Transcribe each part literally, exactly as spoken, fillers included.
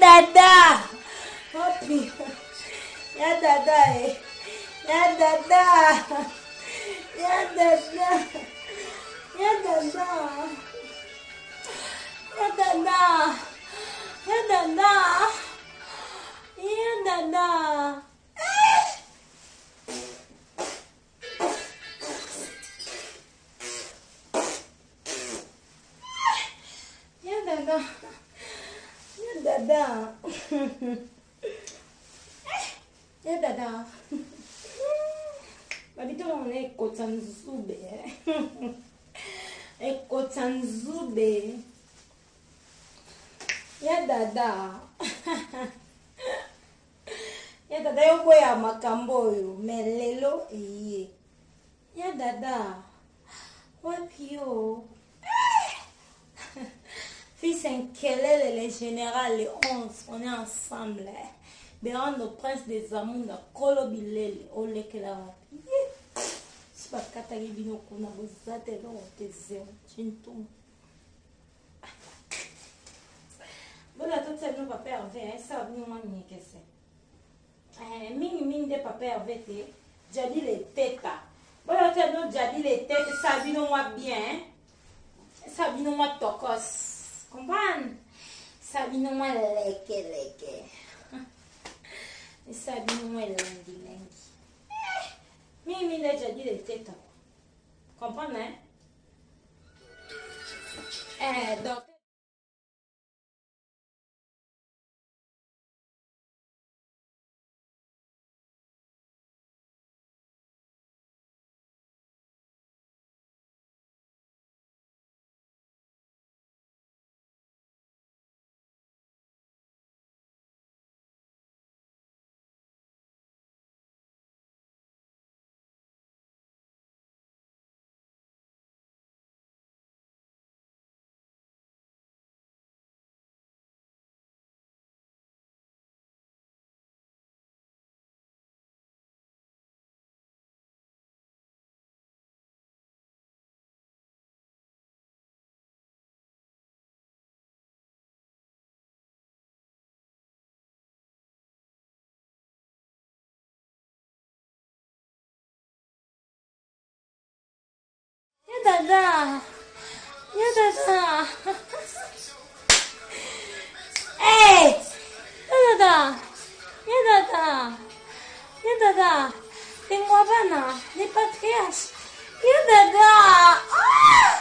dada. Wapi? Ya dada eh. Ya dada. Ya dada. Ya dada. Ya dada. Ya dada. Ya dada. Ya dada. Ya dada. Ya dada. Babito mwana ekota nzube. Ekota nzube. Ya dada. Ya dada yo boya makambo yo melelo iye. Ya dada. Wapi yo? Fils un kelele les général les onze on est ensemble. Béran le prince des amours na kolo bilele olekela wapi. Si bakata bino kuna bozate lo tezeo chintum. Voilà tout ça nous papa Hervé ça vient moi ni kese. Eh mingi mingi de papa Hervé te jadi les têtes. Voilà tout nous jadi les têtes ça vient moi bien. Ça vient moi tokos. Comprendre? Ça vient moi leke leke. Ça vient moi lengi lengi. Mingi mingi de jadi les têtes. Comprendre hein? Eh donc ya dada. Ya dada. Hey! Ya dada. Ya dada. Ya dada. Tengo Habana, de patriarche. Ya dada. Ah!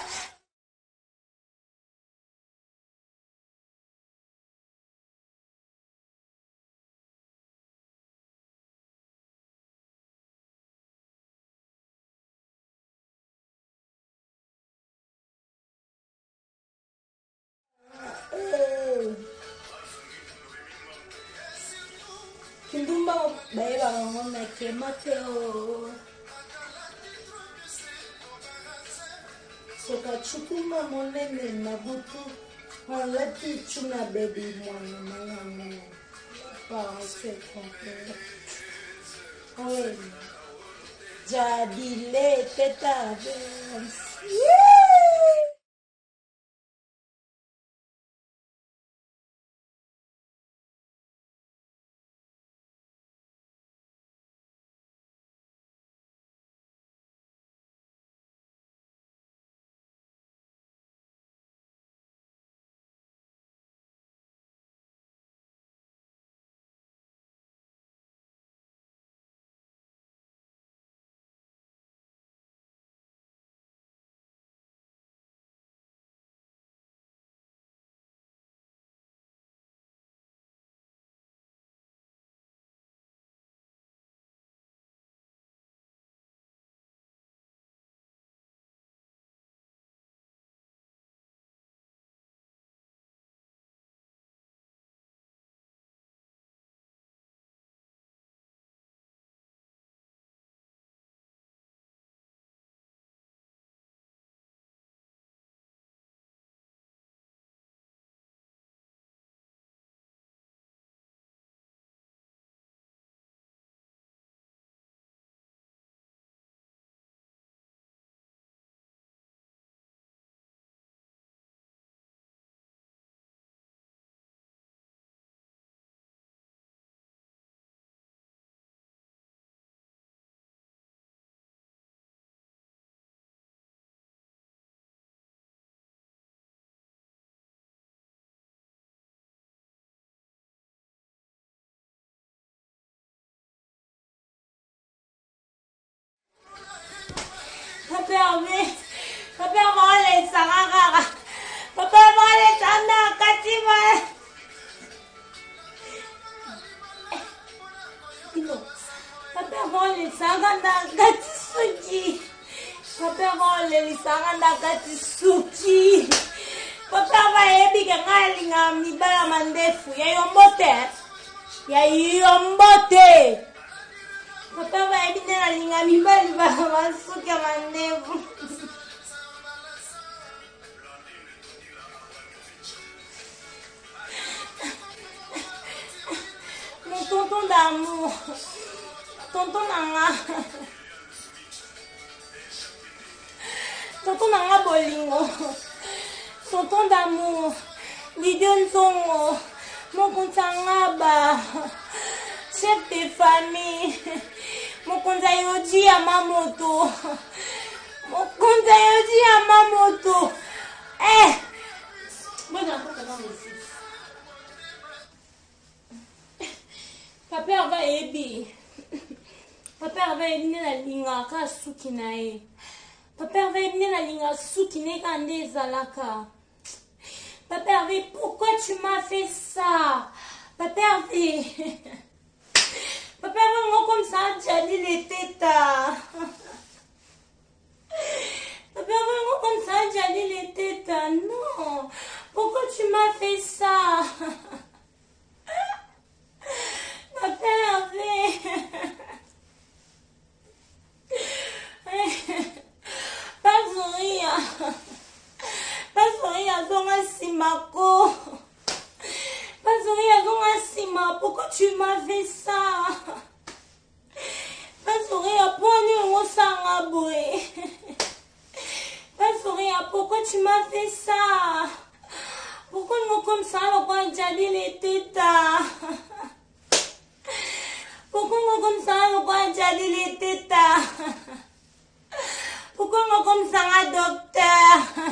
Hey. Kindumba baeba ngona kemateo. Soka chukuma monene na butu. Halati chuna baby mwana mwana. Pas c'est complet. Oui. Jadi le teta dance. Hervé. Papa Hervé, ça rara. Papa Hervé, ça n'a qu'à Bino. Papa Hervé, ça n'a qu'à Suki. Papa Hervé, ça n'a qu'à Suki. Papa Hervé, il y a un mibala mandefu. Il y a un moté. Il y a un moté. Papa va éviter la ligne à mi-bas, il va m'assurer à ma nèvre. Mon tonton d'amour, tonton Nanga, tonton Nanga Bolingo, tonton d'amour, Lidion Zongo, mon Kontangaba, chef de famille. Mon konzayoji à ma moto. Mon konzayoji à ma moto. Eh! Moi, j'ai un peu dans les six. Papa va aider. Papa va aider la ligne à Kasukinae. Papa va aider la ligne à Sukine Kande Zalaka. Papa, pourquoi tu m'as fait ça? Papa, Papa, vraiment comme ça, tu as dit les tétas. Papa, vraiment comme ça, tu as dit les tétas. Non. Pourquoi tu m'as fait ça? Papa, pas sourire. Pas sourire, Zonga Simako. Pas sourire, Zonga Sima. Pourquoi tu m'as fait ça? Pas sourire, point au Sangaboué. Pas sourire, pourquoi tu m'as fait ça? Pourquoi nous comme ça, on va déjà dire les tétas? Pourquoi nous comme ça, on va déjà dire les tétas? Pourquoi nous comme ça, un docteur?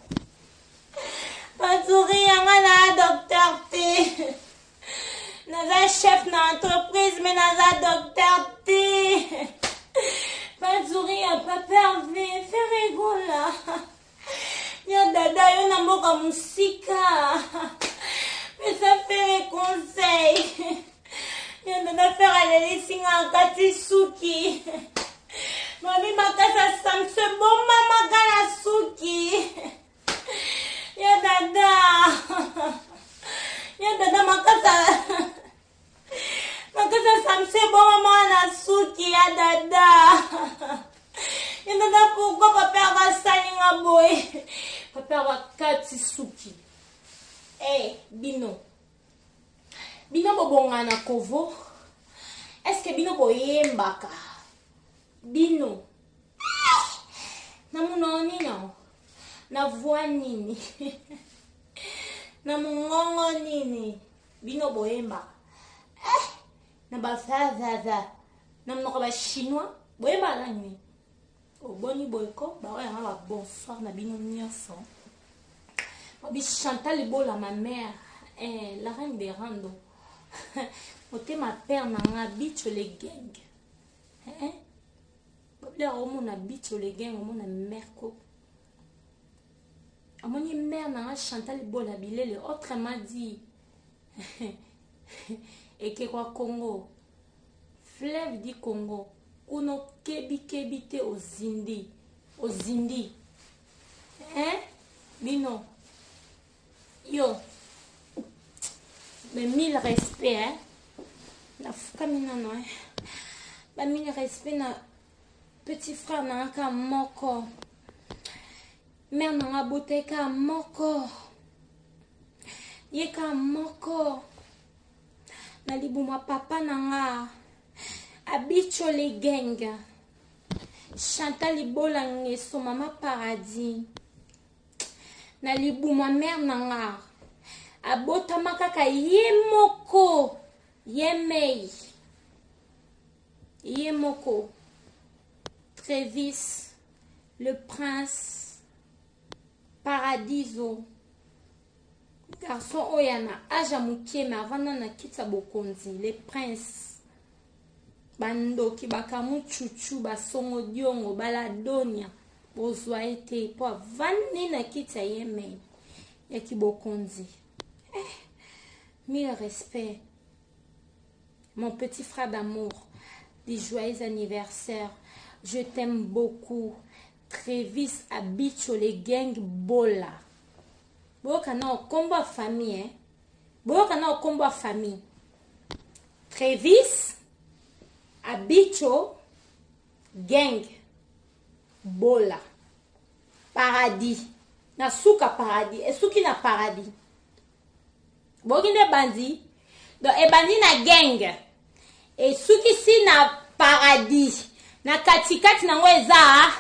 Pas sourire, un docteur T. Naza chef d'entreprise, mais Naza docteur T. Pas sourire, papa, fais rigoler. Yo dada, yo namboka musika. Mais ça fait les conseils. Yo dada faire aller singa kati suki. Mami makasa samse bomba magana suki. Yo dada. Yo dada makasa. Makasa samse bomba magana suki ya dada. Yo dada pourquoi papa va salinga boy. Papa va kati suki. Eh, Bino. Bino bobonga na kovo. Est-ce que Bino boyembaka? Bino. Na munoni na. Na voix nini. Na mungongo nini. Bino boyembaka. Eh, na ba za za za. Na mnoko ba chinois. Boyemba la nini. O boni boyko, ba oya ba bonsoir na Bino nyonso. Babi Chantal Bola, ma mère, eh, la reine des randos. Ote ma père n'a bicho les gangs. Hein? Babi la romo na bicho les gangs, romo na merco. Amoni mère n'a Chantal Bola bilele, autrement dit. Et que quoi Congo? Fleuve du Congo. Kuno kebi kebi te au Zindi. Au Zindi. Hein? Bino. Yo, mais mille respect, hein. La famille non, hein. Bah mille respect na petit frère na ka moko. Mère na beauté ka moko. Ye ka moko. Na libuma papa na nga. Abicho les gangs. Chantal Ibola ngeso mama paradis. Na libu ma mère nanga abota makaka yemoko yemei yemoko Travis le prince Paradiso garçon oyana aja mukie mais avant na kitsa bokonzi le prince bando ki bakamu chuchu basongo diongo baladonia bozwa été po avandi na kiti ya ye me ya kibokonzi. Eh, mille respect. Mon petit frère d'amour, des joyeux anniversaires. Je t'aime beaucoup. Travis Abicho les gang bola. Boyoka na okombo famille, hein. Boyoka na okombo famille. Travis Abicho gang bola. Paradis. Na suka paradis. Et suki na paradis. Boginde bandi. Donc e bandi na gang. Et suki si na paradis. Na katikati na ngo eza.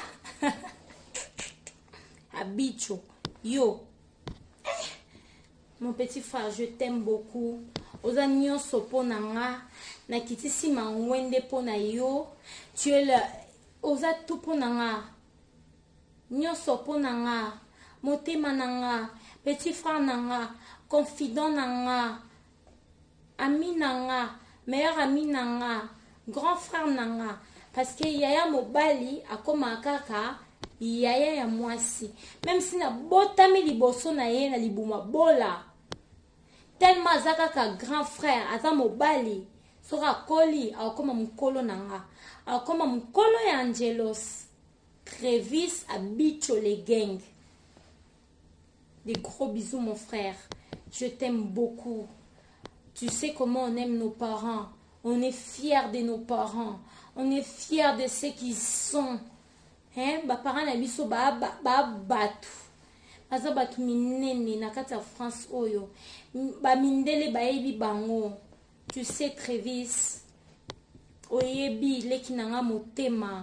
Abicho. Yo. Eh. Mon petit frère, je t'aime beaucoup. Oza nyonso po na nga. Na kitisi mangwende po na yo. Tu es le. Oza tout po na nga. Nyonso po na nga. Motema na nga. Petit frère na nga. Confident na nga. Ami na nga. Meilleur ami na nga. Grand frère na nga. Parce que yaya mobali akoma kaka yaya ya mwasi. Même si na botami liboso na ye na libuma bola. Tellement azaka ka grand frère aza mobali. Sora koli akoma mukolo na nga. Akoma mukolo ya Angelos. Travis Abicho les gangs. Des gros bisous mon frère. Je t'aime beaucoup. Tu sais comment on aime nos parents. On est fiers de nos parents. On est fiers de ceux qui sont. Hein? Ba parents na biso ba ba batu. Baza batu minene na kati ya France oyo. Ba mindele ba yebi bango. Tu sais Travis. Oyebi leki na nga motema.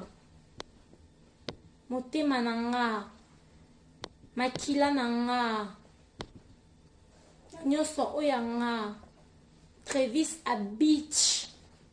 Motema na nga. Makila na nga. Nyoso oya nga. Travis Abicho.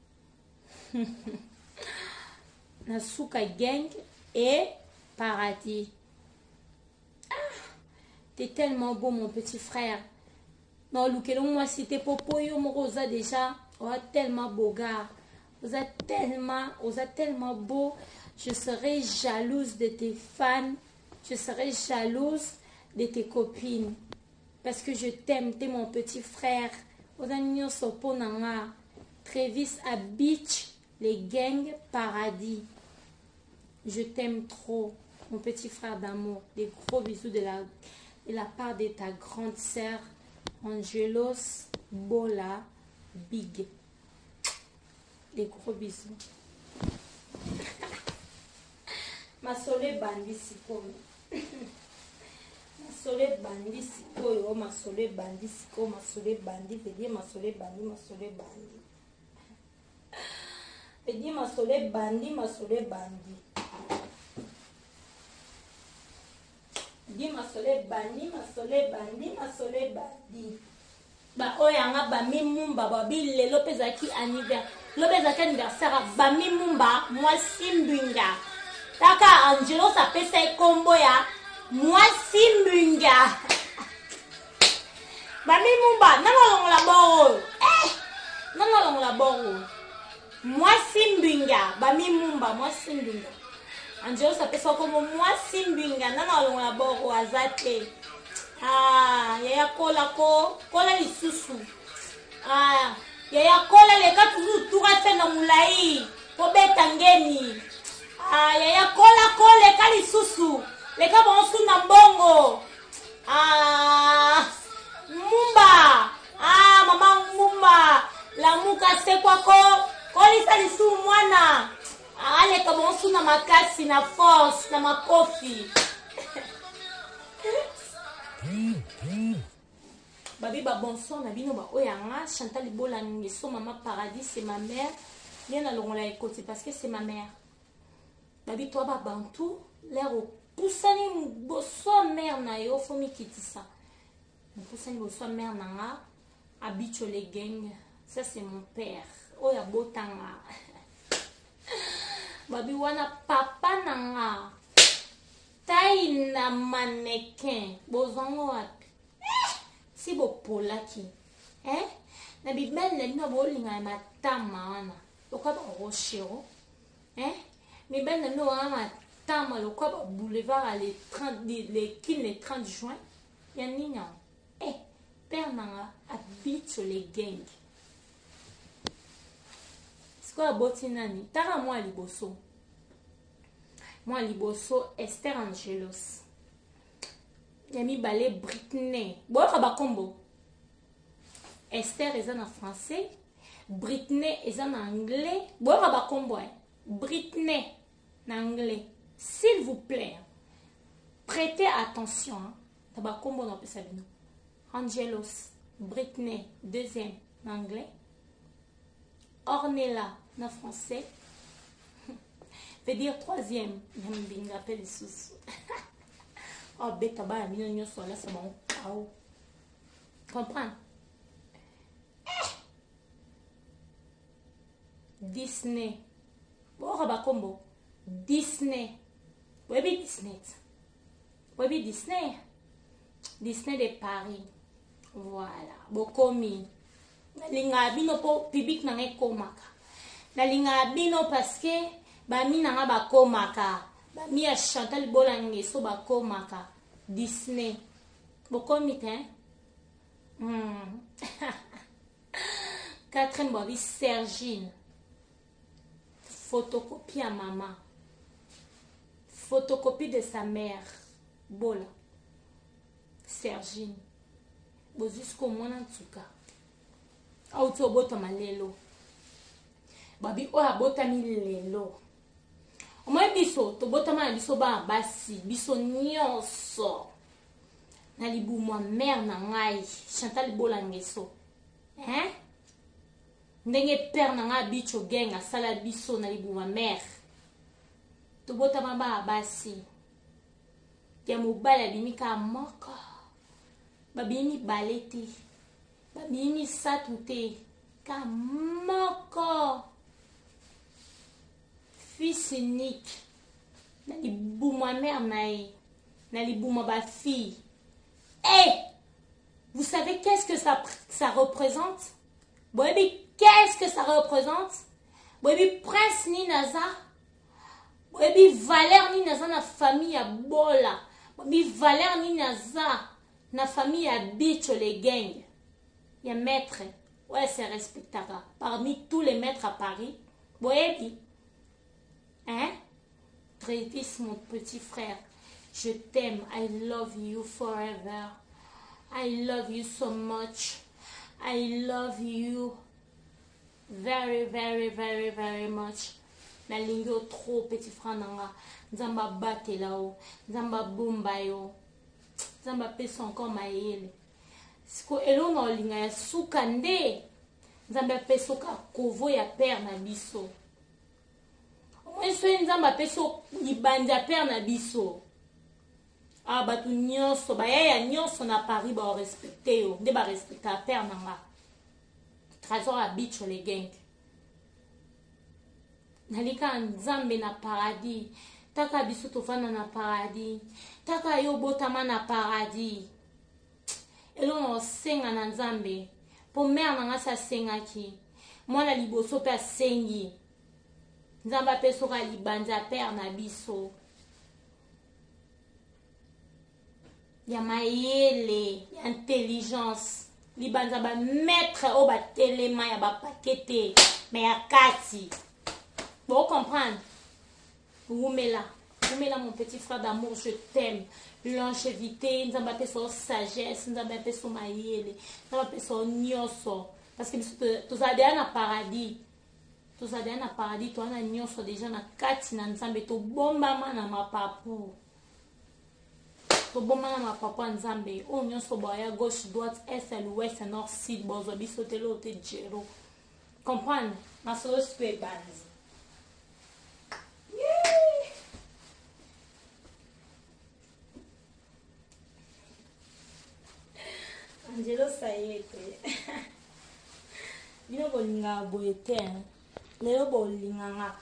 Nasuka gang et paradis. Ah, t'es tellement beau mon petit frère. Non, Lukelon, moi si t'es popo yo morosa déjà, on a tellement beau gars. Vous êtes tellement, vous êtes tellement beau. Je serai jalouse de tes fans. Je serai jalouse de tes copines. Parce que je t'aime, t'es mon petit frère. Vous êtes sopo nanga. Travis Abicho, les gangs paradis. Je t'aime trop, mon petit frère d'amour. Des gros bisous de la, de la part de ta grande sœur, Angelos Bola Big. Des gros bisous. Ma sole bandi sikoyo. Ma sole bandi sikoyo. Ma sole bandi sikoyo. Ma sole bandi. Vedie ma sole bandi. Ma sole bandi. Vedie ma sole bandi. Ma sole bandi. Di masole bandi, masole bandi, masole bandi. Ba oyanga ba mimumba ba bille lopeza ki anniversaire. Lopeza ki anniversaire ba mimumba mwasi mbinga. Taka Angelo sa pesa kombo ya mwasi mbinga. Ba mimumba nanga longola boro. Eh, nanga longola boro. Mwasi mbinga ba mimumba mwasi mbinga. Angelo sa pesa como mwasi mbinga nana longola boro azate. Ah, yaya kola ko, kola lisusu. Ah, yaya kola leka tuzu tuga tena mulai. Po beta ngeni. Ah, yaya kola ko leka lisusu. Leka bonsu na mbongo. Ah, mumba. Ah, mama mumba. La muka se kwako. Kolisa lisu mwana. Ale kama suna makasi na force na makofi. Babi ba bon son na bino ba oyanga Chantal Bola ngeso mama paradis c'est ma mère. Bien allons la écouter parce que c'est ma mère. Babi toi ba bantu l'air au poussani boso mère na yo fomi kitisa. Poussani boso mère na nga Abicho les gang. Ça c'est mon père. Oya botanga. Babi wana papa nanga tai na mannequin bozongo wapi eh, si bo polaki eh na bibel na bino bolinga matama wana okaba roshero eh bibel na bino wana tama le quoi boulevard les trente les kin les trente juin ya nina eh père nanga habite sur les gangs c'est quoi boti nani tara moi liboso moi liboso Esther Angelos yami balé Britney boka ba combo Esther est en français Britney est en anglais boka ba combo Britney en anglais. S'il vous plaît, prêtez attention. Hein. Taba combo no pesabino. Angelos, Britney, deuxième en anglais. Ornella en français. Veut dire troisième. Même binga appelle sous. Oh beta ba mi no so là c'est bon. Au. Comprends? Disney. Bon ba combo. Disney. Oui, Disney. Oui, Disney. Disney de Paris. Voilà. Bokomi. Nalinga bino po public na komaka. Nalinga bino parce que ba mi na ba komaka. Ba mi a Chantal Bolange so ba komaka. Disney. Bokomi hein. Hmm. Catherine Bobby Sergine. Photocopie à maman. Photocopie de sa mère. Bola. Sergine. Bo jusqu'au moins en tout cas. Auto bota malelo. Babi o abota mi lelo. O moins biso to bota ma biso ba basi biso nyonso. Na libu moi mère na ngai Chantal Bolangeso. Hein? Ndenge père na nga bicho genga sala biso na libu ma mère. To bota maba basi. Ya mobala bimika moko. Babini baleti. Babini satute. Ka moko. Fils unique. Na libu ma mère nae. Na libu ma ba fille. Eh! Vous savez qu'est-ce que ça, ça représente? Boebi, qu'est-ce que ça représente? Boebi, prince ni naza. Boebi, valeur ni naza na famille à bola. Boebi, valeur ni naza na famille à bicho les gangs. Il y a maître. Ouais, c'est respectable. Parmi tous les maîtres à Paris. Boebi. Hein? Travis, mon petit frère. Je t'aime. I love you forever. I love you so much. I love you very, very, very, very much. Na lingo trop petit frère nanga. Nzamba bate lao. Nzamba bumba yo. Nzamba peso encore maele. Siko elo na linga ya suka nde. Nzamba peso ka kovo ya père na biso. Mweso nzamba peso libanja père na biso. Ah, batu nyonso, ba yaya nyonso na Paris ba respecté yo, de ba respecter à père nanga. Trésor habite sur les gangs. Nalika nzambe na paradis, taka biso tofana na paradis, taka yo botama na paradis. Elo no senga na nzambe, po mère nanga sa senga ki. Mwana liboso pe sengi. Nzamba pe soka libanja père na biso. Ya mayele, ya intelligence. Libanza ba maître au ba telema ya ba pakete. Mais ya kati. Vous comprenez? Oumela. Oumela mon petit frère d'amour, je t'aime. Longévité, nous avons besoin de sagesse, nous avons besoin de mayele, nous avons besoin de nyoso. Parce que tous as déjà na paradis. Tous as déjà na paradis, toi na nyoso déjà na kati na nzambe to bomba mana mapapu. Tobomana ma papa nzambe o nyonso boya gauche droite est l'ouest nord sud bozo bisote lote jero comprendre ma so spe base Angelo sayete bino bolinga boyete lelo bolinga nga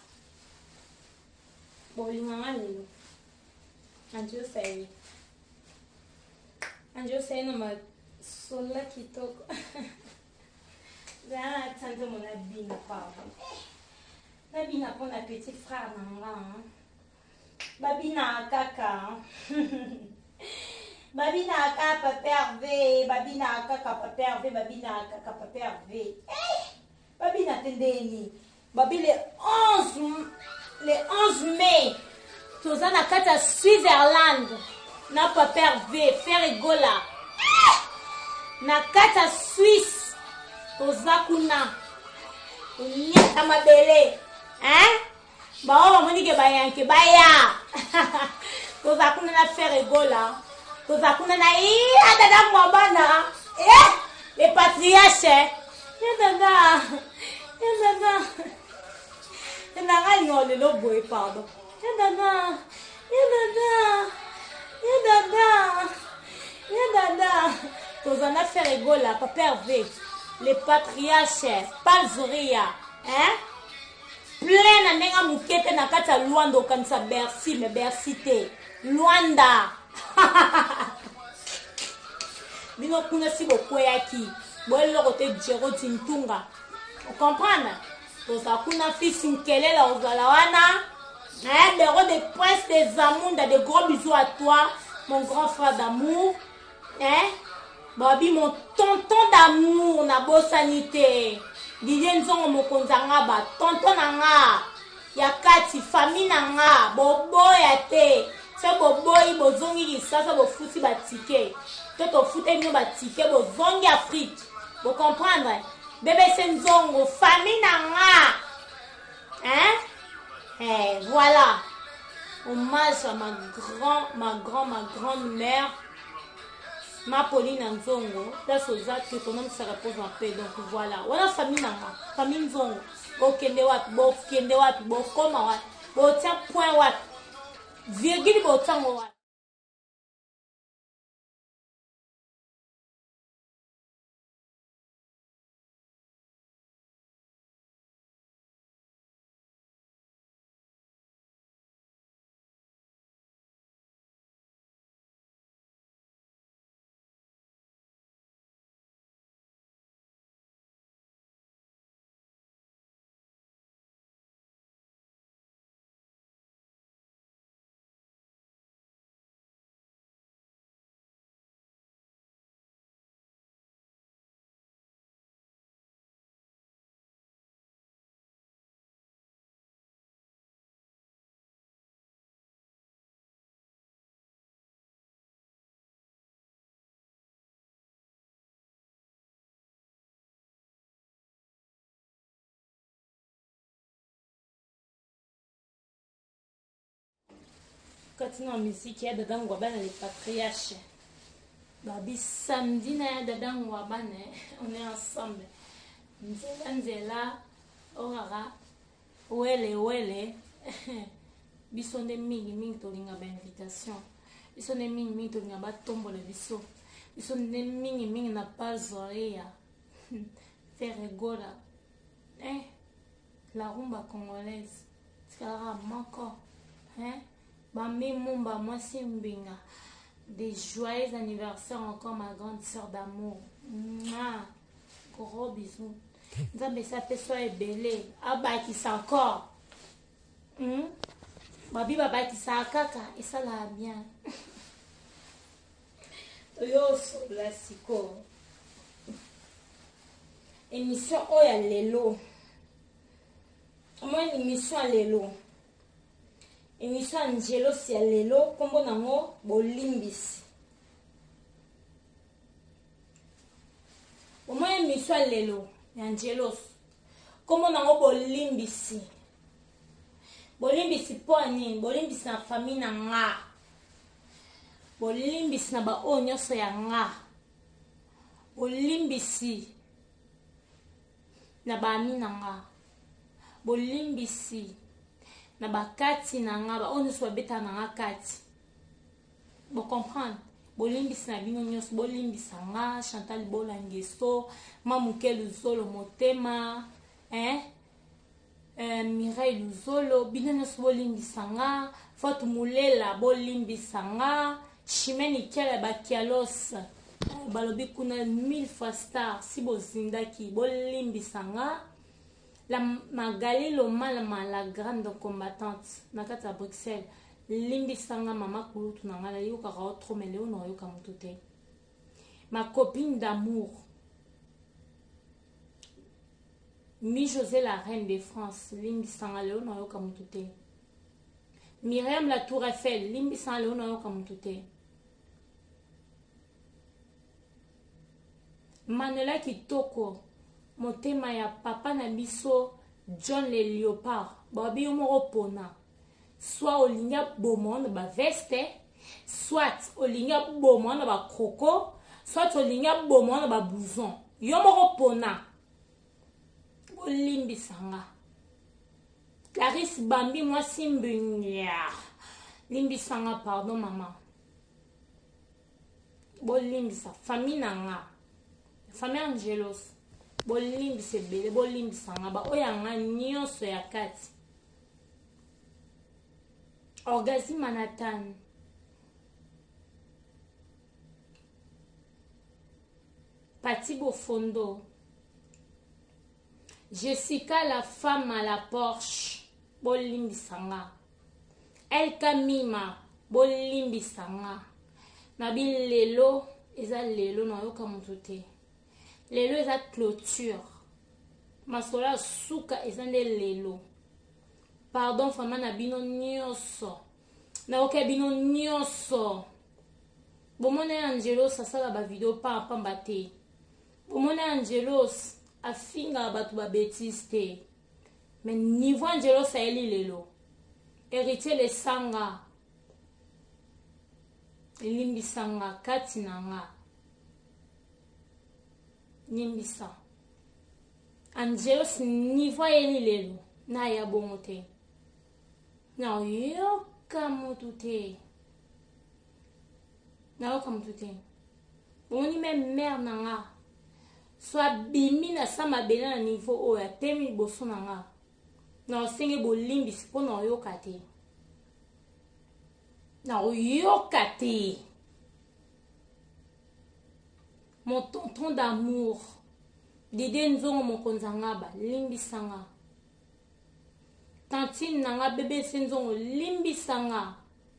bolinga nga lelo Angelo sayete Anjo say no ma sola kitoko. Zana tante mon abina pa. Nabina pour la petite frère nanga. babina kaka babina kaka papa Hervé babina kaka papa Hervé babina kaka papa Hervé eh babina tendeni babi le onze le onze mai toza na kati ya Switzerland na papa Hervé Ferregola na kati ya Suisse toza kuna onyata mabele hein bao bamoni ke bayanke baya toza kuna na Ferregola toza kuna na iya dada mwabana eh le patriarche ya dada ya dada ya dada nyole lo boy pardon ya dada ya dada ya dada ya dada toza na Ferregola papa Hervé le patriarche Palzoria hein plein na ndenge mukete na kati ya Luanda okanisa Bercy mais Bercy te Luanda bino kuna si bokweyaki boeloko te Jero Tintunga o comprendre toza kuna fils Nkelela ozala wana hein Bureau de presse des Zamunda de gros bisous à toi mon grand frère d'amour hein babi mon tonton d'amour na bosanité Didier Nzongo mokonzanga ba tonton nanga ya kati famille nanga boboya te se boboyi bozongi lisasa bofuti batike toto fute bino batike bozongi Afrique vous comprendre bébé Nzongo famille nanga hein eh voilà hommage à ma grand ma grand ma grande mère ma Pauline Nzongo, là c'est ça que ton homme se repose en paix. Donc voilà, voilà famille nanga, famille Nzongo. Bo kende wapi, bo kende wapi, bo koma wapi, bo tia point wapi, virgule bo tango wapi. Katina musique ya dada ngwabana les patriarches babi samedi na dada ngwabana on est ensemble nzela nzela orara wele wele biso nde mingi mingi tolinga ba invitation biso nde mingi mingi tolinga ba tombola biso biso nde mingi mingi na Palzoria Ferregola eh la rumba congolaise tikala moko hein Bamé Mumba, moi c'est Mbinga. Des joyeux anniversaires encore, ma grande soeur d'amour. Mouah. Gros bisous. Nzambe ça peut soit belé. Aba qui ça encore. Hum? Babi baba qui ça kaka. Et ça l'a bien. Toyo so la siko. Émission Oya Lelo. Moi une émission à Lelo. Émission Angelo si ya lelo kombo nango bolimbisi. Au moins émission à lelo Angelo kombo nango bolimbisi. Bolimbisi poni, bolimbisi na famille na nga. Bolimbisi na ba o nyoso ya nga. Bolimbisi na ba ami na nga. Bolimbisi na bakati na nga ba onu so beta na nga kati bo comprendre bolimbisa na bino nyos bolimbisa nga Chantal Bolangeso Mamuke Luzolo Motema hein euh Mireille Luzolo bino nyos bolimbisa nga Fatou Mulela bolimbisa nga Chimeni Kela Bakialos balobi kuna mille fois star si bozindaki bolimbisa nga La Magali Loma, la grande combattante, Nakata Bruxelles, limbi sanga mama kulutu na ngala yo kaka trop mais leo no yo kamutote. Ma copine d'amour. Mi José la reine de France, limbi sanga leo no yo kamutote. Myriam la Tour Eiffel, limbi sanga leo no yo kamutote. Manuela Kitoko, motema ya papa na biso John le Léopard, babi yo moko pona. Soit olinga bomon ba veste, soit olinga bomon ba croco, soit olinga bomon ba blouson. Yo moko pona. Olimbi sanga. Clarisse Bambi moi simbunya. Limbi sanga pardon maman. Bolimbi sa famille nanga. Famille Angelos. Bolimbi se bele, bolimbi sanga ba oyanga nyonso ya kati. Orgazi Manhattan. Pati Bofondo. Jessica la femme à la Porsche. Bolimbi sanga. Elka Mima. Bolimbi sanga. Nabi lelo. Eza lelo na yoka mutote. Lelo eza clôture. Masola suka eza nde lelo. Pardon fama na bino nyonso. Na oke bino nyonso. Bomone Angelos asala ba video pa pamba te. Bomone Angelos afinga batu ba bêtise te. Mais niveau Angelos a eli lelo. Héritier le sanga. Limbi sanga kati nanga. Nimbisa. Angelos niveau eli lelo. Na ya bongote. Na yo kamutute. Na yo kamutute. Boni me mère nanga. Soit bimi na sama bela na niveau oya temi boso nanga. Na osenge bolimbi sipo na yo kate. Na yo kate. Mon tonton d'amour. Dide nzongo mokonzangaba limbi sanga. Tantine nanga bébé senzongo limbi sanga.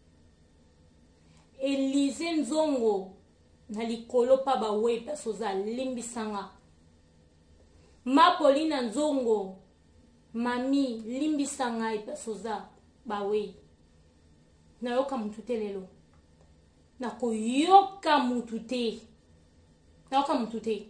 Elise nzongo na likolo pa ba we pasoza limbi sanga. Ma Pauline nzongo mami limbi sanga ipasoza ba we. Na yoka mutute lelo. Na ko yoka mutute. Na yoka mutute.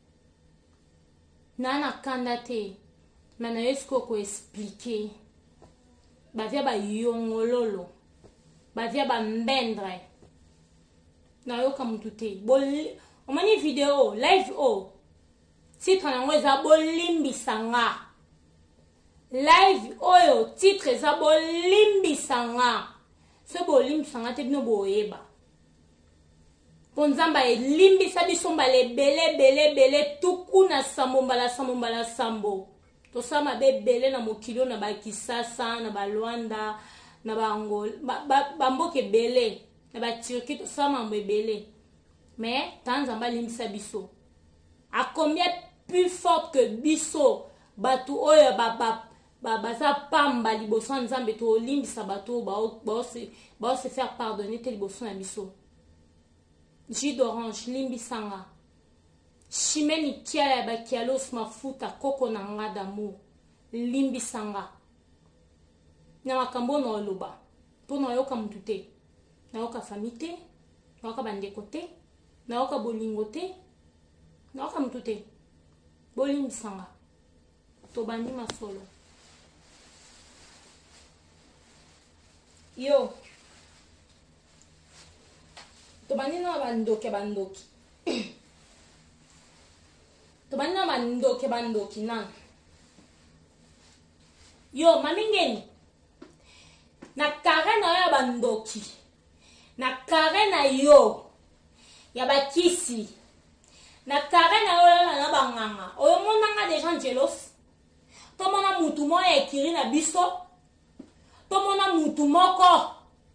Na na kanda te. Mana esko ko expliquer. Bavia ba yongololo. Bavia ba mbendre. Na yoka mutute. Bol omani video live o. Titre nango eza bolimbi sanga. Live oyo titre eza bolimbi sanga. Se bolimbi sanga te bino boyeba. Ponzamba e limbi sabi somba le bele bele bele tuku na sambo mbala sambo mbala sambo. To sama be bele na mokilo na ba Kisasa na ba Luanda na ba Angola ba, ba, ba mboke bele na ba Turquie to sama mbe bele. Mais tanzamba limbi sabiso. A combien plus fort que biso batu oyo ba ba ba baza pamba liboso nzambe to limbi sabato ba ba se ba se faire pardonner te liboso na biso. Jus d'orange limbi sanga. Chimeni kiala ba kialos mafuta koko na nga d'amour limbi sanga. Na makambo no loba. Po na yoka mutute. Na yoka famite, na yoka bandeko te, na yoka bolingo te, na yoka mutute. Bolimbi sanga. To bandi masolo. Yo. To bandi na bandoki bandoki. To bandi na bandoki bandoki nan. Yo mamingeni. Na kare na ya bandoki. Na kare na yo. Ya bakisi. Na kare na yo na banganga. Oyo monanga des gens jealous. To mona mutu mo ekiri na biso. To mona mutu moko.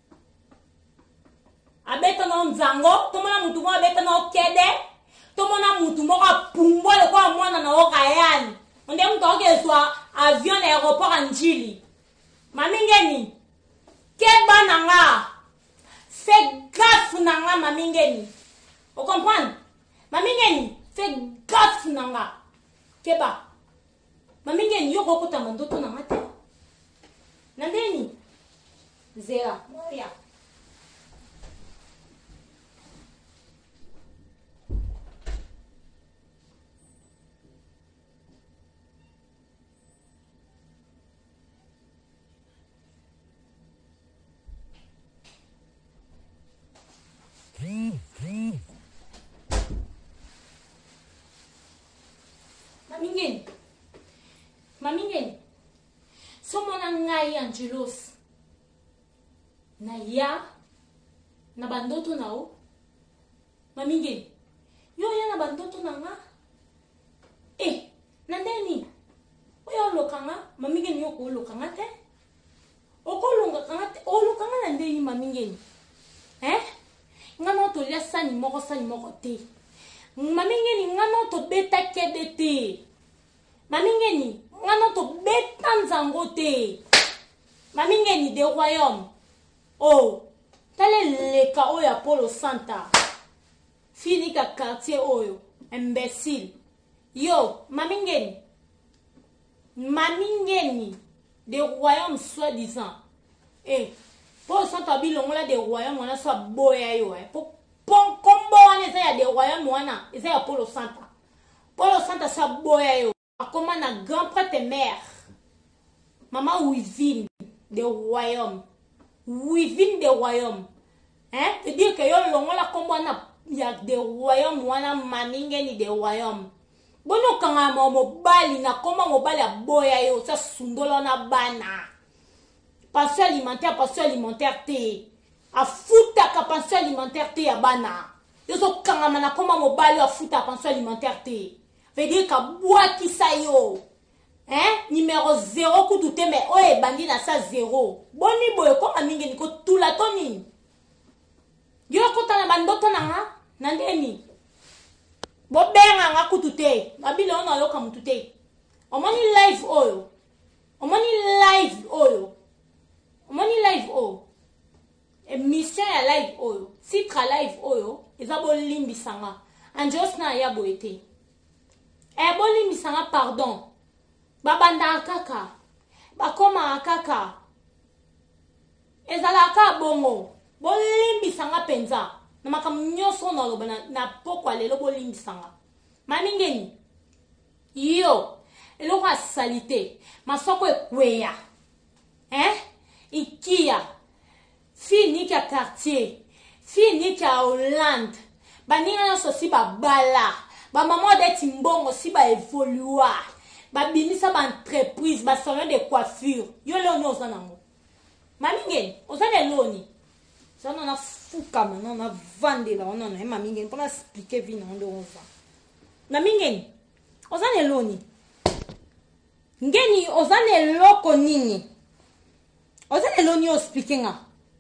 Abeta na nzango, to mona mutu mo abeta na okede. To mona mutu moko pumbo le kwa mwana na okayani. Onde mtu okezwa avion na aéroport Njili. Mamingeni. Keba nanga. Fais gaffe nanga mamingeni. Vous comprenez? Mamingeni, fais gaffe nanga. Keba. Mamingeni yoko kota mandoto nanga te. Nandeni. Zera. Moya. Mamingeni. Mamingeni. Somona ngai Angelos. Na ya na bandoto nao. Mamingeni. Yo ya na bandoto na nga. Eh, nandeni. Oyo lokanga, mamingeni yo ko lokanga te. Oko longa kanga te, o lokanga nandeni mamingeni. Eh? Ngano to lia sani moko sani moko te. Mamingeni ngano to beta kede te. Mamingeni ngano to beta nzango te. Mamingeni de royaume. Oh, tale leka oyo Apollo Santa. Fini ka quartier oyo, imbécile. Yo, mamingeni. Mamingeni de royaume soi-disant. Eh, Apollo Santa bilongola de royaume wana so boya yo eh. Po pon kombo wana eza ya de royaume wana, eza ya Apollo Santa. Apollo Santa so boya yo. Akoma na grand prêtre mère. Maman Wivine de royaume. Within the royaume. Hein? C'est-à-dire que yo longola kombo na ya de royaume wana mamingeni de royaume. Bono kanga mo mobali na koma mobali ya boya yo sa sundola na bana. Pension alimentaire, pension alimentaire te. A futa ka pension alimentaire te ya bana. Yo so kanga na koma mobali a futa pension alimentaire te. Veut dire ka boaki sa yo. Hein? Numéro zéro kutute mais oye bandi na sa zéro. Boni boye ko mamingeni ko tula toni. Yo kota na bandoto na nga nandeni. Bo benga nga kutute. Babilo ona yo kamutute. Omoni live oyo. Omoni live oyo. Omoni live oyo. Emission ya live oyo. Sitra live oyo. Eza bo limbi sanga. Anjos na ya boete. E bo limbi sanga pardon. Babanda kaka. Bakoma kaka. Ezalaka bongo. Bolimbi sanga penza. Na makamnyoso na loba na, na pokwa lelo bolimbi sanga. Mamingeni. Yo. Eloko salite. Masoko ekweya. Eh? Ikia. Fini kia quartier. Fini kia Hollande. Baninga na sosi babala. Ba maman de timbongo si ba evolua. Ba binisa ba entreprise, ba salon de coiffure. Yo le ono zanango. Mamingeni, ozane loni. Zana na fuka maintenant na vande la ono na mamingeni pour expliquer vina onde on va. Mamingeni, ozane loni. Ngeni ozane loko nini. Ozane loni o expliquer nga.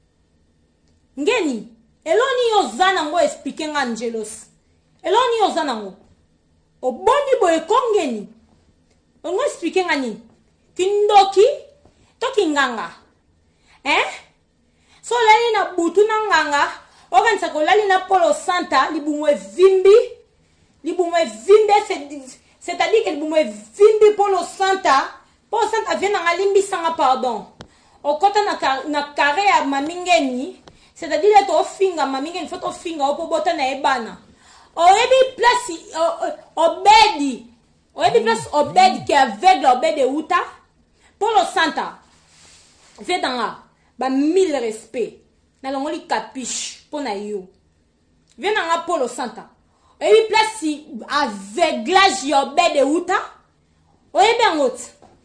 Ngeni, eloni ozana ngo expliquer nga Angelos. Eloni ozana ngo. Obondi boye kongeni. On va expliquer ngani. Kindoki toki nganga. Eh? So lali na butu na nganga. Oganisa ko lali na Apollo Santa libumwe vimbi. Libumwe vimbi c'est-à-dire que libumwe vimbi Apollo Santa. Apollo Santa vient na limbi sanga pardon. Okota na na carré ya mamingeni. C'est-à-dire to finga mamingeni faut to finga opo bota na ebana. Oyebi place obedi. Oyebi place obedi qui aveugle obedi de uta. Apollo Santa. Fait dans la ba mille respect. Na longoli capiche pona yo. Viens dans Apollo Santa. Oyebi place aveuglage obedi de uta. Oyebi angot.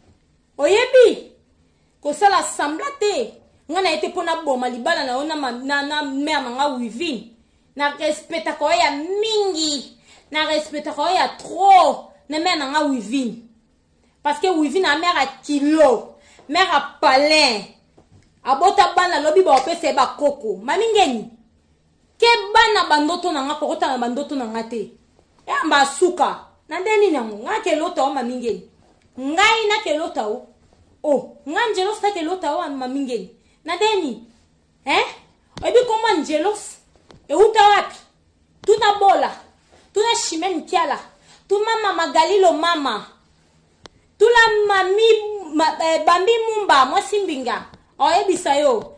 Oyebi ko sala semblate. Ngana ete pona boma libala na ona na na mère nga Wivine. Na respecta ko ya mingi. Na respecta ko ya trop. Na mère nga Wivine. Parce que Wivine a mère à kilo. Mère à palin. Abota bana lobi ba opese ba koko. Mamingeni. Ke bana bandoto na nga kokota na bandoto na nga te. Ya mba suka. Na ndeni nango. Nga ke lota o mamingeni. Ngai na ke lota o. Oh, nga Angelos ta ke lota o mamingeni. na deni eh obi comment jealous e uta wapi tuna bola tuna Chimène Kiala tuna mama Galilo mama tula mami ma, eh, bambi mumba moi simbinga oyebisa yo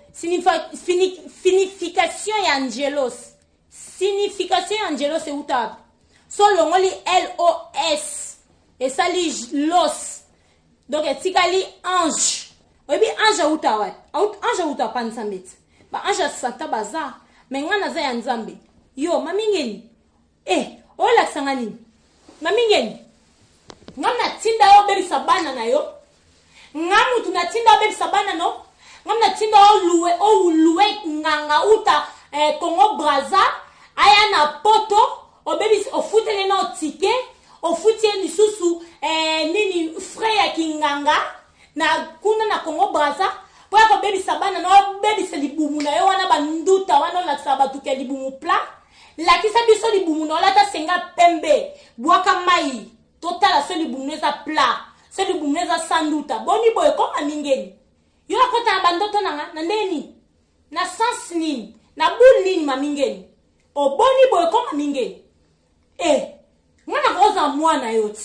signification ya angelos signification ya angelos e uta wapi so longoli L O S et ça li los donc etikali ange oyebi ange uta wapi ange uta pansambeti ba ange santa baza mengana za ya nzambe yo mamingeni eh ola sangani mamingeni ngamna tinda yo bebi sabana na yo ngamu tunatinda bebi sabana no ngamna tinda o luwe o luwe nganga uta eh, Congo Brazza aya na poto o bebi o futele na tike o futele lisusu eh, nini frère ya kinganga na kuna na Congo Brazza pour ko bebi sabana no bebi se libumu na yo wana banduta wana la sabatu ke libumu pla la kisa biso libumu no la ta senga pembe bwaka mai total so libumu za pla so libumu za sanduta boni boy ko amingeni yo akota bandoto nanga na neni na sans nini na bul nini mamingeni o boni boy ko amingeni eh ngana koza mwana yote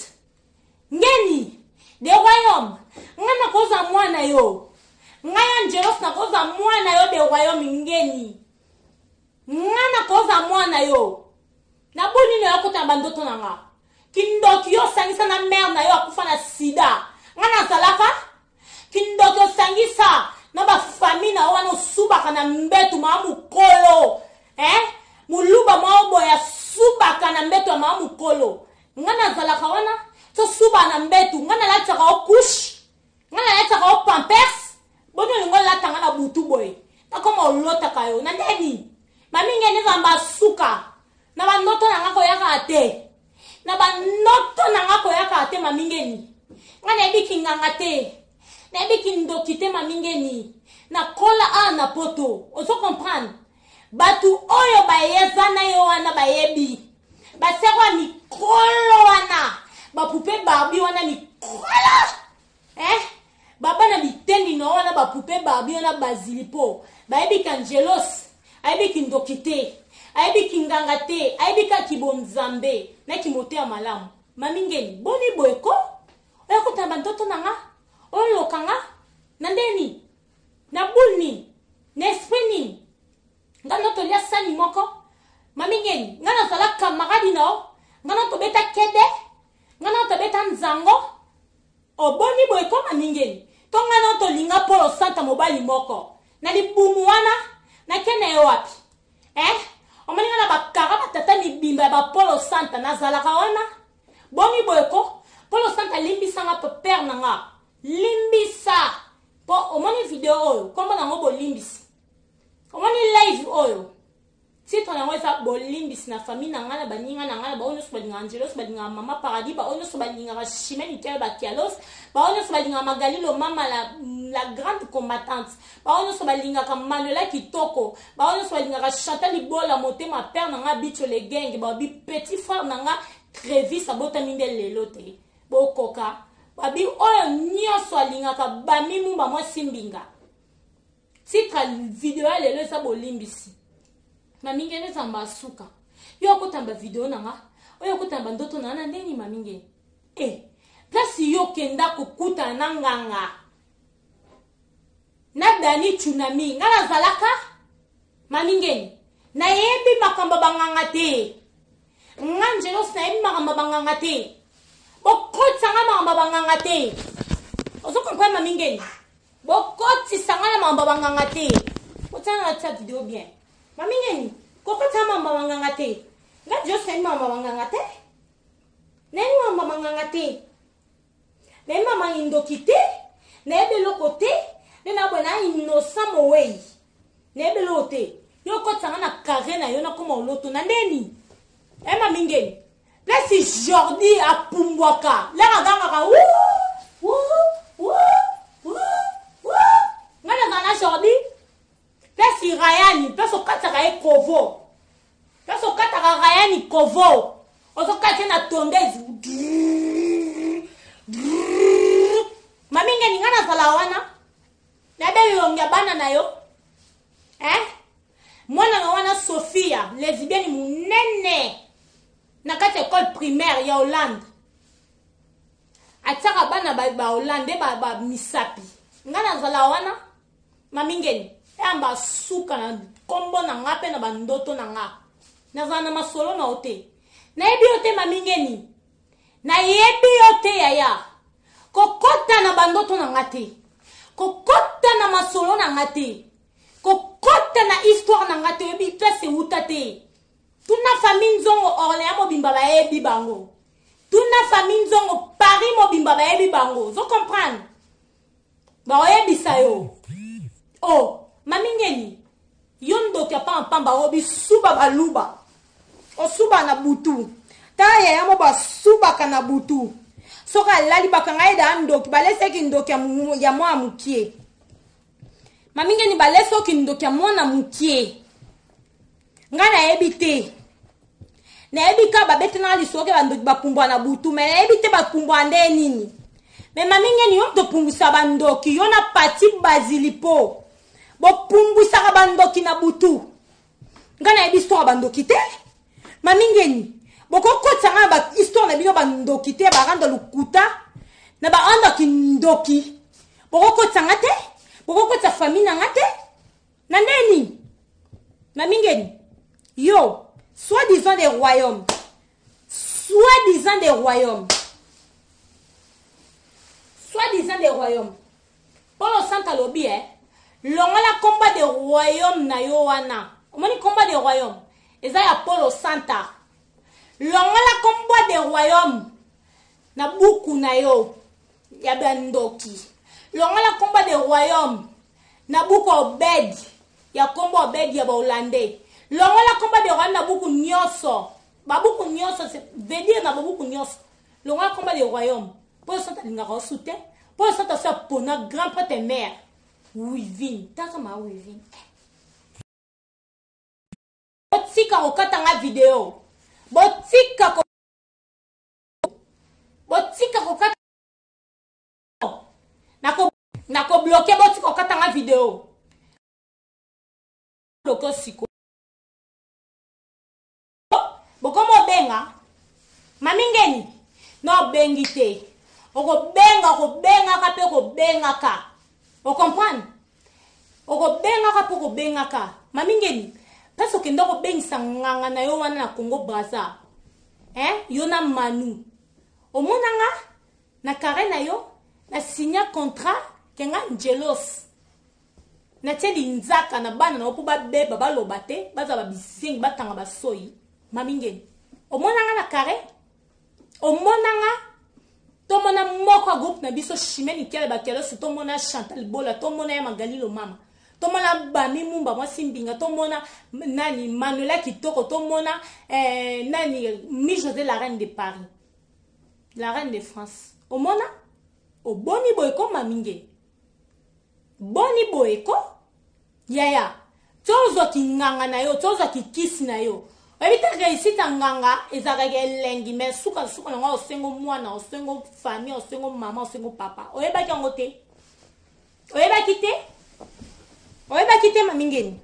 ngeni de royaume ngana koza mwana yo ngaya njelos na koza mwana yo de royaume ngeni ngana koza mwana yo na boni ne akota bandoto nanga kindoki yo sangisa na mère na yo akufa na sida ngana zalaka kindoki yo sangisa na ba famille na wana subaka na mbetu maamu kolo eh muluba maobo ya subaka na mbetu ya maamu kolo ngana zalaka wana to suba na mbetu ngana la tsaka o couche ngana la tsaka o pampers bono lingo la tanga na butu boy ta koma olota kayo na ndeni mami ngene zamba suka na bandoto na ngako yaka ate na bandoto na ngako yaka ate mami ngeni ngana ebiki nganga te na ebiki ndokite mami ngeni na kola a na poto ozo comprendre batu oyo bayeza na yo wana bayebi basekwa mikolo wana bapupe babi wana mikolo eh baba na bitendi no wana bapupe babi wana bazilipo bayebi kangelos ayebi kindokite ayebi kinganga te ayebi ka kibonzambe na kimote ya malamu mamingeni boni boyko oya kotamba ndoto nanga oyo lokanga na ndeni na bulni na esprit ngana to lia sani moko mamingeni ngana zala kamaradi no ngana to beta kede ngana to beta nzango oboni boyko mamingeni to ngana to linga polo santa mobali moko na libumu wana na kene yo wapi eh omani ngana bakara batata ni bimba ba polo santa na zala kaona boni boyko polo santa limbisa nga pe père nanga limbisa po omani video oyo kombo na ngo bo limbisi omani live oyo titre na ngo eza bo limbisi na famille na nga na baninga na nga na ba ono so balinga angelos balinga mama paradis ba ono so balinga ba Chimène Kiala ba kialos ba ono so balinga Magalilo mama la la grande combattante ba ono so balinga ka Manuela Kitoko ba ono so balinga ka Chantal Libola motema père na nga bicho le gang ba bi petit frère na nga Crévis abota minde lelo te bo koka ba bi oyo nyoso alinga ka ba mimu ba mo simbinga titre video lelo eza bo limbisi mamingene tamba suka yo kotamba video nanga oyo kotamba ndoto nana ndeni mamingene eh place yo kenda kokuta na nganga na dani tsunami ngana zalaka mamingene na yebi makamba banganga te nganjelo sa yebi makamba banganga te bokotsa nga makamba banganga te ozo comprendre mamingene bokotsi sanga makamba banganga te otana na video bien mamingeni koko tama mama nganga te nga jo sai mama nganga te neni mama nganga te neni mama indokite nebe lokote nena bona innocent mowei nebe lote yo ko tsanga na carré na yo na koma loto na ndeni e mamingeni place Jordi a pumbwaka la nganga ka wu wu wu wu ngana ngana Jordi place Rayani, place au kataka e kovo. Place au kataka Rayani kovo. Ozo kate na tondezi. Maminga ni ngana zala wana. na be yonga bana na yo eh mwana na wana Sophia lesbienne munene na kati école primaire ya Hollande ataka bana ba ba Hollande ba ba misapi ngana zala wana mamingeni amba suka na kombo na ngape na bandoto na nga na zana masolo na ote na yebi ote mamingeni na yebi ote yaya kokota na bandoto na ngate kokota na masolo na ngate kokota na histoire na ngate yebi place utate tuna famille nzongo Orléans mobimba ba yebi bango tuna famille nzongo Paris mobimba ba yebi bango zo comprendre ba yebi sayo oh mamingeni yondo kia pa pamba obi suba baluba o suba na butu ta ya mo ba suba kana butu soka lali bakanga ida ndoki balese ki ndoki ya mo amukie mamingeni balese ki ndoki ya mo na mukie ngana ebite na ebika babete na lisoke bandoki bapumbwa na butu me na ebite bapumbwa nde nini me mamingeni yondo pumbusa bandoki yona pati bazilipo bo pumbusa bandoki na butu ngana ebisto bandoki te mamingeni boko kotanga ba histoire na bino bandoki te ba randa lukuta na ba anda kindoki boko kotanga te boko kota famille na ngate na neni mamingeni yo soi-disant des royaumes soi-disant des royaumes soi-disant des royaumes pour le santa lobby eh longola combat des royaumes na yo wana omoni combat des royaumes eza ya Polo Santa longola combat des royaumes na buku na yo ya bandoki longola combat des royaumes na buku Obed ya kombo Obed ya ba Hollandais longola combat des royaumes na buku nyoso ba buku nyoso c'est veut dire na buku nyoso longola combat des royaumes Polo Santa lingaka soute Polo Santa sa pona grand prêtre et mère Wivin, taka ma wivin. Botika okata nga video. Botika ko Botika okata Nako nako bloquer botika okata nga video. Loko siko. Bokomo benga. Mamingeni. No bengite. Oko benga ko benga ka pe ko benga ka. O comprendre? Oko benga ka poko benga ka. Mamingeni, parce que ndoko bengisa nganga na yo wana na Congo Brazza. Eh? Yo na Manu. O monanga na kare na yo na signa contrat kenga jealous. Na teli nzaka na bana na opo ba beba ba lobate, baza ba bisingi batanga ba soyi. Mamingeni. O monanga na kare? O monanga to mona moko groupe na biso chimeni kele bakelo si to mona Chantal Bola to mona ya Magali lo mama to mona Bami Mumba mwa Simbinga to mona nani Manuela Kitoko to mona eh, nani Mi José la reine de Paris la reine de France o mona o boni boyko maminge boni boyko yaya tozo kinganga na yo tozo kikisi na yo Evita réussite nganga ezaka kelengi mais suka suka nga osengo mwana osengo famille osengo maman osengo papa oyeba kango te oyeba kite oyeba kite mamingeni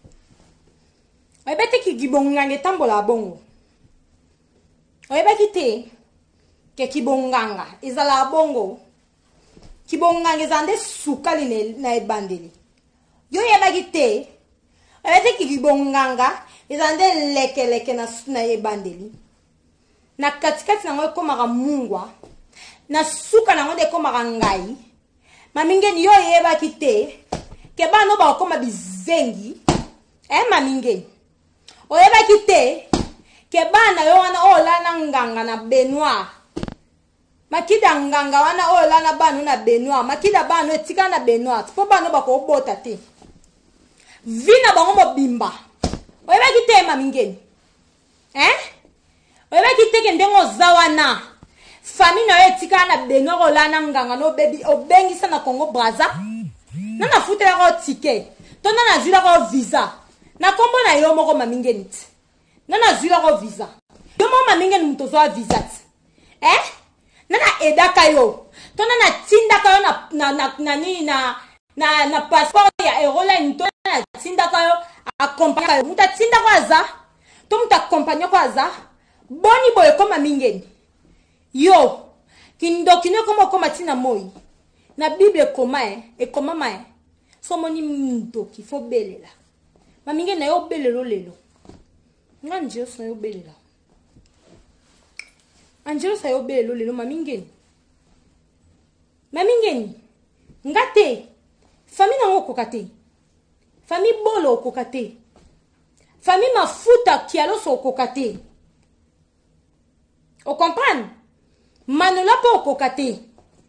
oyeba te ki gibonganga tambola bongo oyeba kite ke kibonganga ezala bongo kibonganga ezande suka line na ebandeli yo yeba kite oyeba te ki gibonganga ezande leke leke na na ebandeli na katikati na ngo komaka mungwa na suka na ngo de komaka ngai mamingeni yo yeba kite ke bano ba koma bizengi eh mamingeni oyeba kite ke bana yo wana ola na nganga na Benoit makida nganga wana ola na bano na Benoit makida bano etika na Benoit po bano ba ko bota te vina bango mobimba oyeba kite mamingeni eh oyeba kite ke ndengo zawana famille na etika na Benoit ola na nganga no baby obengisa na Congo Brazza nana futela ko ticket to nana zila ko visa na kombo na yo moko mamingeni nana zila ko visa yo mo mamingeni mtozo visa eh nana edaka yo to nana tinda ka yo na na na nani na na na passeport ya Aeroline to na tinda kayo accompagner muta tinda ko aza to muta accompagner ko aza boni boy koma mingeni yo kindokino koma koma tina moi na Bible koma eh e koma ma eh so moni ndoki fo belela mamingeni na yo belelo lelo nganje so yo belela Angelo sa yo belelo lelo mamingeni mamingeni ngate famille nango kokate famille bolo kokate famille mafuta kialo so kokate o comprendre manola po kokate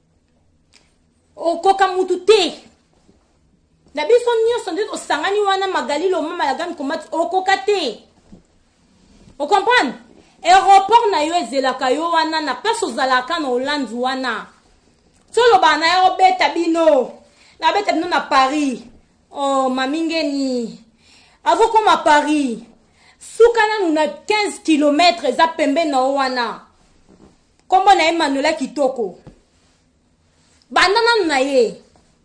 o koka mutu te na biso nyonso nde osangani wana magalilo mama ya gami komati o kokate o comprendre aéroport na yo ezelaka yo wana na place ozalaka na Hollande wana solo bana yo beta bino na beta bino na Paris oh mamingeni avoko ma Paris sukana nuna quinze kilomètres za pembe na wana kombo na Emmanuel kitoko bandana na ye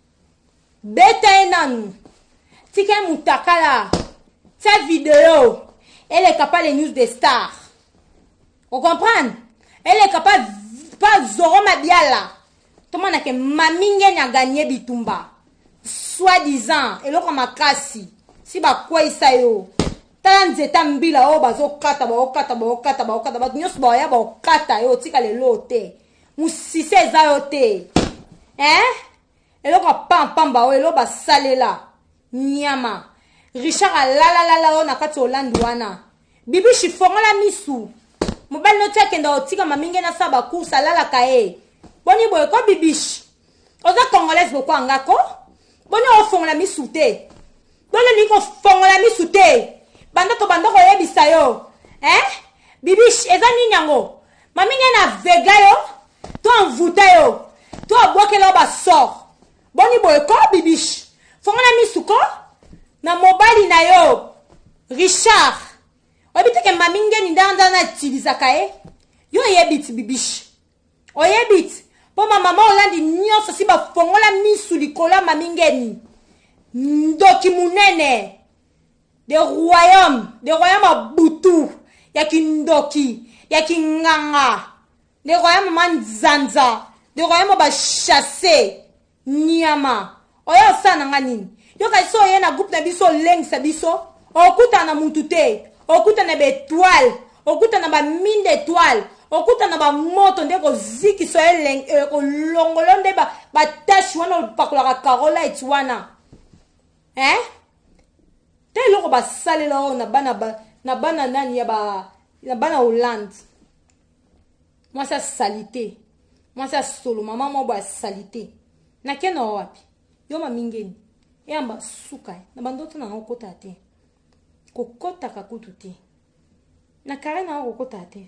beta enanu tika mutakala sa vidéo elle est capable les news des stars on comprend elle est capable pas Zoro Mabiala tout le monde a que mamingeni a gagné bitumba soi-disant et l'autre makasi si ba quoi ça yo tanzeta mbila o bazo kata ba okata ba okata ba okata ba nyos ba ya ba okata yo tika le lote musise za yo te hein et l'autre pam pam ba o elo ba salela nyama Richard la la la la na kati Hollande wana bibi chifongola misu mobali no tia kenda otika maminge na saba kursa lala kae boni boy ko bibish oza congolaise boko angako boni ofongola misu te boni ni ko fongola misu te banda to banda ko yebisa yo hein bibish eza ni nyango maminge na vega yo to envuta yo to abokela ba sort boni boy ko bibish fongola misu ko na mobali na yo Richard obite ke maminge ni ndanda na tiliza kae yo yebit bibish o yebit po mama Hollande nyonso si ba fongola misu likola mamingeni ndoki munene de royaume de royaume abutu ya kindoki ya kinganga de royaume manzanza de royaume ba chasser nyama oyo sana nganini yo kaiso ye na groupe na biso lengsa biso okuta na mutu te okuta na betoile okuta na ba mine d'étoile okuta na ba moto nde ko ziki so eleng ko longolo nde ba ba tache wana pakola karola etwana hein te loko ba salela o na bana ba na bana nani ya ba na bana Hollande moi ça salité moi ça solo maman mo ba salité na kena wapi yo mamingeni yamba suka na bandoto na okota te kokota kakutu te na kare na okota te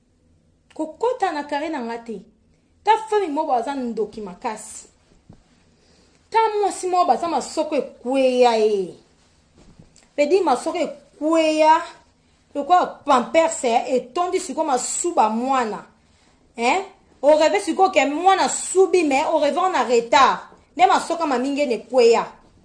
kokota na kare na ngate ta fami mo baza ndoki makasi ta mwasi mo baza masoko ekweya e pedi masoko ekweya lokwa pampers etondi siko masuba mwana hein o rêve siko ke mwana subi mais o rêve en retard ne masoko mamingeni ekweya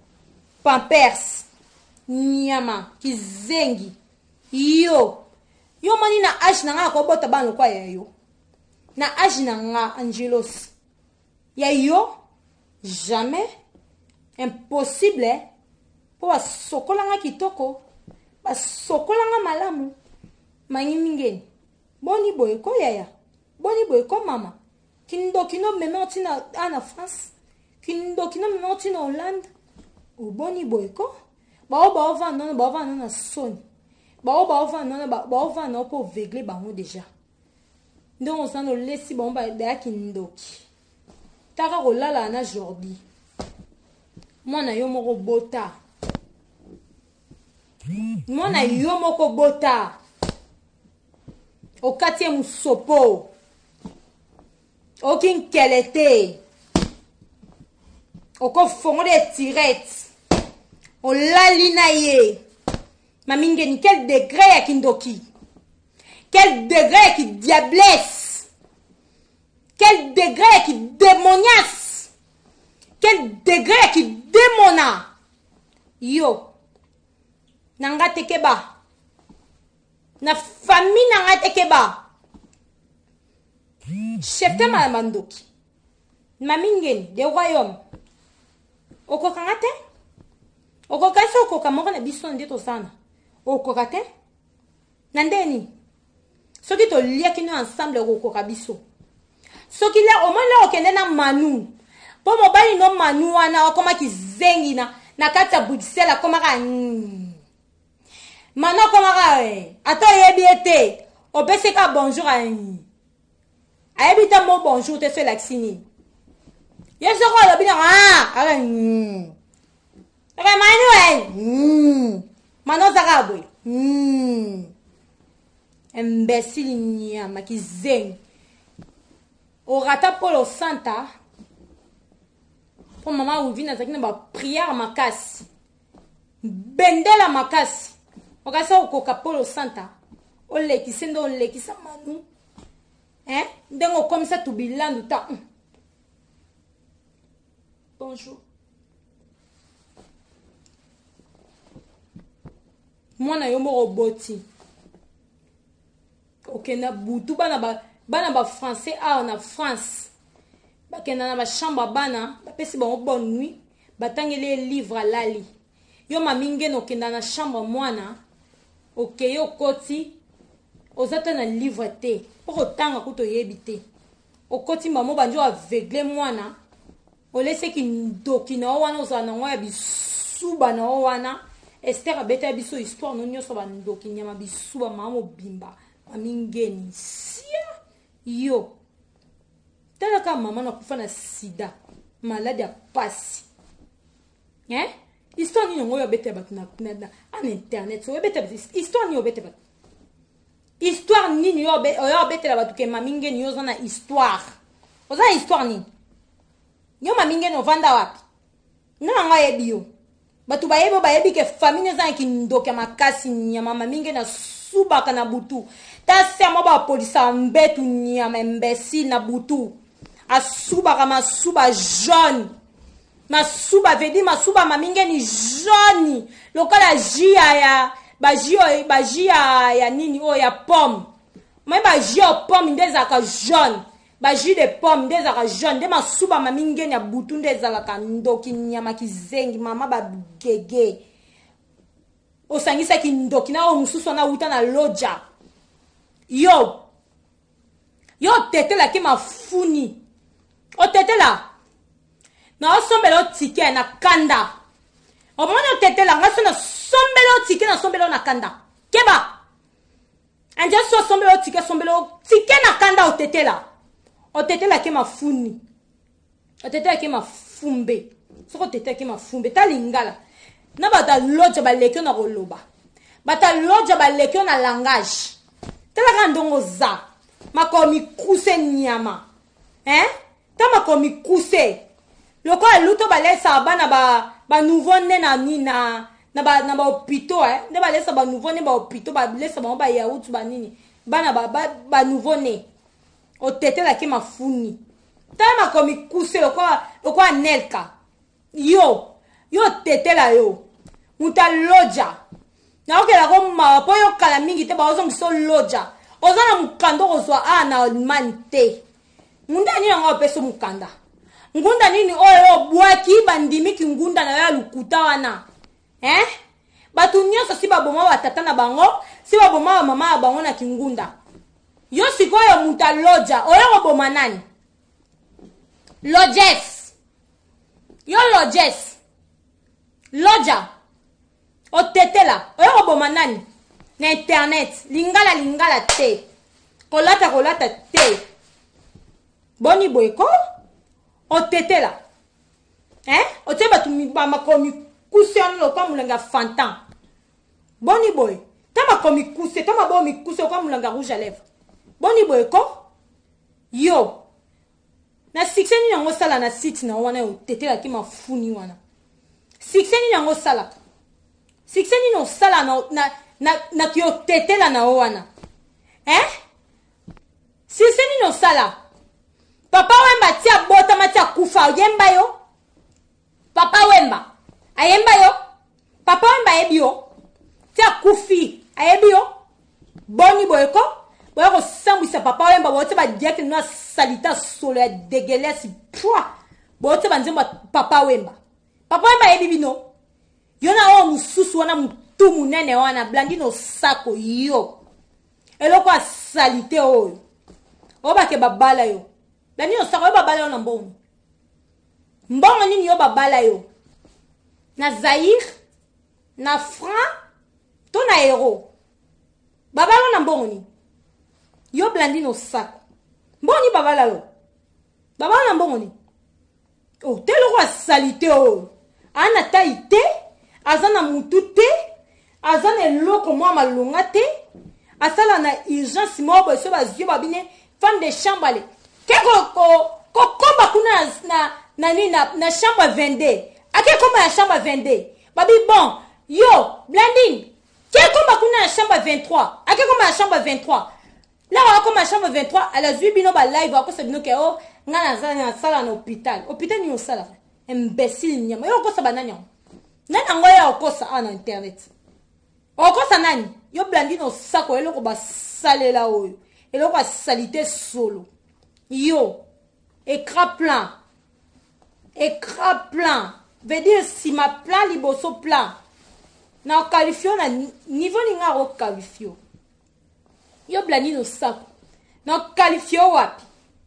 pampers nyama kizengi yo yo mani na age na nga ko bota bano kwa ya yo na age na nga Angelos ya yo jamais impossible po ba sokola nga kitoko ba sokola nga malamu mangi mingeni boni boy ko yaya boni boy ko mama kindo kino mementi na ana France kindo kino mementi na Hollande o boni boy ko ba o ba o va non ba o va non na soni ba o ba o va non ba ba o va non po vegle ba mo déjà donc on s'en laisse bon ba da kindoki taka ko lala na Jordi mwana yo moko bota mwana yo moko bota o katie musopo o kin kelete o ko fongo de tirette o lali na ye mamingeni quel degré ya kindoki quel degré qui diablesse quel degré qui démoniasse quel degré qui démona. Yo. Nanga tekeba. Na famille nanga tekeba. Chef de Malamandoki. Mamingen, des royaumes. Okokangate? Okokasa okokamoko na biso ndeto sana. Okokate? Nandeni. Soki to liaki no ensemble okokabiso. Soki la omala okende na manu. Po mobali no manu wana okoma kizengi na na kati ya Bruxelles akoma ka. Mano koma ka eh. Ato yebi ete. Opese ka bonjour a. Ayebi ta mo bonjour te fait laxini. Yeso ko lo bina ah. Ara. Ara manu eh. Mano zakabwe. Hmm. Imbécile nyama kizengi. Au rata polo santa. Pour maman ou vina zakina ba prière makasi. Bendela makasi. Okasa okoka polo santa. Ole kisendo ole kisa manu. Hein? Dengo comme ça tout bilan du temps. Bonjour. Moi na yomo roboti. Ok na butu bana ba bana ba français a na France. Ba kena na ba chambre bana, ba pesi ba bonne nuit, ba tangele livre lali. Yo maminge no kenda na chambre mwana. Ok yo koti. Ozata na livre te. Poko tanga kuto yebite. Okoti mamo banjo aveugle mwana. Olese ki ndoki na wana ozana ngoya bisuba na wana. Esther abeta biso histoire no nyoso ba ndoki nyama bisuba mamo bimba. Amingeni sia yo tala ka mama na kufa na sida malade ya pasi hein histoire ni ngoyo bete batu na na en internet so bete histoire ni obete batu histoire ni ni obe yo bete la batu ke mamingeni yo zana histoire oza histoire ni yo mamingeni ovanda wapi na ngoye bio batu bayebo bayebi ke famille za ki ndoka makasi nyama mamingeni na subaka na butu ta sema ba polisa mbetu nyama imbécile na butu asubaka masuba jaune masuba vedi masuba mamingeni jaune lokola jia ya ba jio ba jia ya nini o ya pomme mais ba jio pomme ndeza ka jaune ba jus de pomme ndeza ka jaune de masuba mamingeni ya butu ndeza ka ndoki nyama kizengi mama ba gege osangisa ki ndoki na o mususu na uta na loja yo yo tete la ki mafuni o tete la na osombelo tike na kanda o mona tete la ngaso na sombelo tike na sombelo na kanda keba anje so sombelo tike sombelo tike na kanda o tete la o tete la ki mafuni o tete la ki mafumbe soko tete ki mafumbe talingala na bata loja ba lekyo na koloba bata loja ba lekyo na langage tela kandongo za makomi kuse nyama hein ta makomi kuse loko luto ba lesa bana ba ba nouveau né na nina na ba na ba hôpitaux hein ne ba lesa ba nouveau né ba hôpitaux ba lesa ba ba yaourt ba nini bana ba ba, ba nouveau né o tete la ki mafuni ta makomi kuse loko loko anelka yo yo tete la yo muta loja na okela ko ma po yo kala mingi te ba ozo mso loja ozana mukando kozwa a na mante ngunda ni ngo peso mukanda ngunda nini oyo bwaki bandimi ki ngunda na ya lukuta wana eh batu nyoso si baboma batata na bango si baboma mama bango na kingunda yo sikoyo muta loja oyo boma nani lojes yo lojes loja o tetela oyo boma nani na internet lingala lingala te kolata kolata te boni boyko o tetela hein o te batu ba makomi kusion lo kwa mulanga fantan boni boy tama komi kuse tama bomi kuse kwa mulanga rouge à lèvres boni boyko yo na sixeni yango sala na site na wana o tetela ki mafuni wana sixeni yango sala sixeni no sala na na na, na kyo tetela na wana hein sixeni no sala papa wemba tia bota matia kufa yemba yo Papa Wemba. Ayemba yo. Papa Wemba yebi yo. Tia kufi. Ayebi yo. Boni boyeko. Boyeko sambwisa papa Wemba. Boyote ba diak na salita solo ya dégueulasse. Pwa. Boyote ba nzemba papa Wemba. Papa Wemba yebi bino. Yona o mususu wana mutu munene wana. Blandi no sako yo. Eloko a salite oyo. Oba ke babala yo. Blandi no sako yo babala yo na mbongo. Mbongo nini yo babala yo. Na Zaïre, na franc, to na euro. Babalo na mbongo ni. Yo blandi no sako. Mbongo ni babala yo. Babalo na mbongo ni. Oh, te loko a salite oyo. Ana taite, azana mutu te, azana eloko mwa malonga te, asala na urgence mobo so bazio babine femme de chambre ale. Keko ko ko komba kuna na na ni na na chambre vingt-deux. Ake komba na chambre vingt-deux. Babi bon, yo, Blandine. Ke komba kuna na chambre vingt-trois. Ake komba na chambre vingt-trois. Là on komba na chambre vingt-trois, à la zui bino ba live ko se bino ke o ngana za na sala na hôpital. Hôpital ni osala. Imbécile nyama. Yo ko sa bananya. Nana ngoya okosa ana internet. Okosa nani? Yo Blandine osako eloko ba salela oyo. Eloko ba salite solo. Yo, écran plein. Écran plein. Veut dire si ma plan liboso plan. Na qualifio na niveau ninga ro qualifio. Yo Blandine osako. Na qualifio wapi?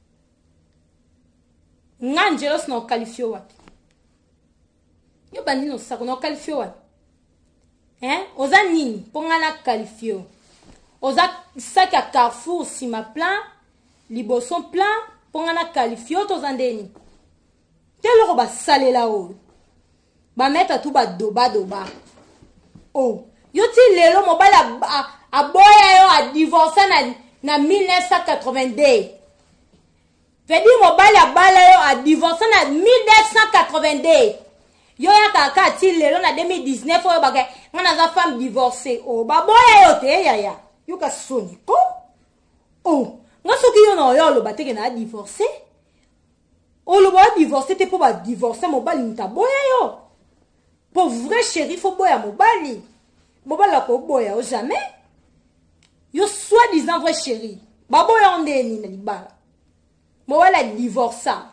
Nganjelos na qualifio wapi? Yo Blandine osako na qualifio wapi? Hein? Oza nini? Ponga na qualifio. Oza sac à Carrefour si ma plan liboso plan ponga na qualifio to zandeni. Telo ba salé là haut. Ba mettre tout ba doba doba. Oh, yo ti lelo mobile a a boya yo a divorcé na na mille neuf cent quatre-vingt-deux. Vedi mobile a bala yo a divorcé na mille neuf cent quatre-vingt-deux. Yo ya kaka ti lelo na deux mille dix-neuf yo ba ke ngana za femme divorcée. Oh, ba boya yo te ya ya. Yo ka soni ko. Oh, ngasoki yo no yo lo bateke na divorcé. Oh, le boya divorcé te pour ba divorcer mobile nta boya yo. Pour vrai chéri, faut boya mobali. Mobali la ko boya o jamais. Yo soi-disant vrai chéri. Ba boya onde ni na libala. Mobali a divorça.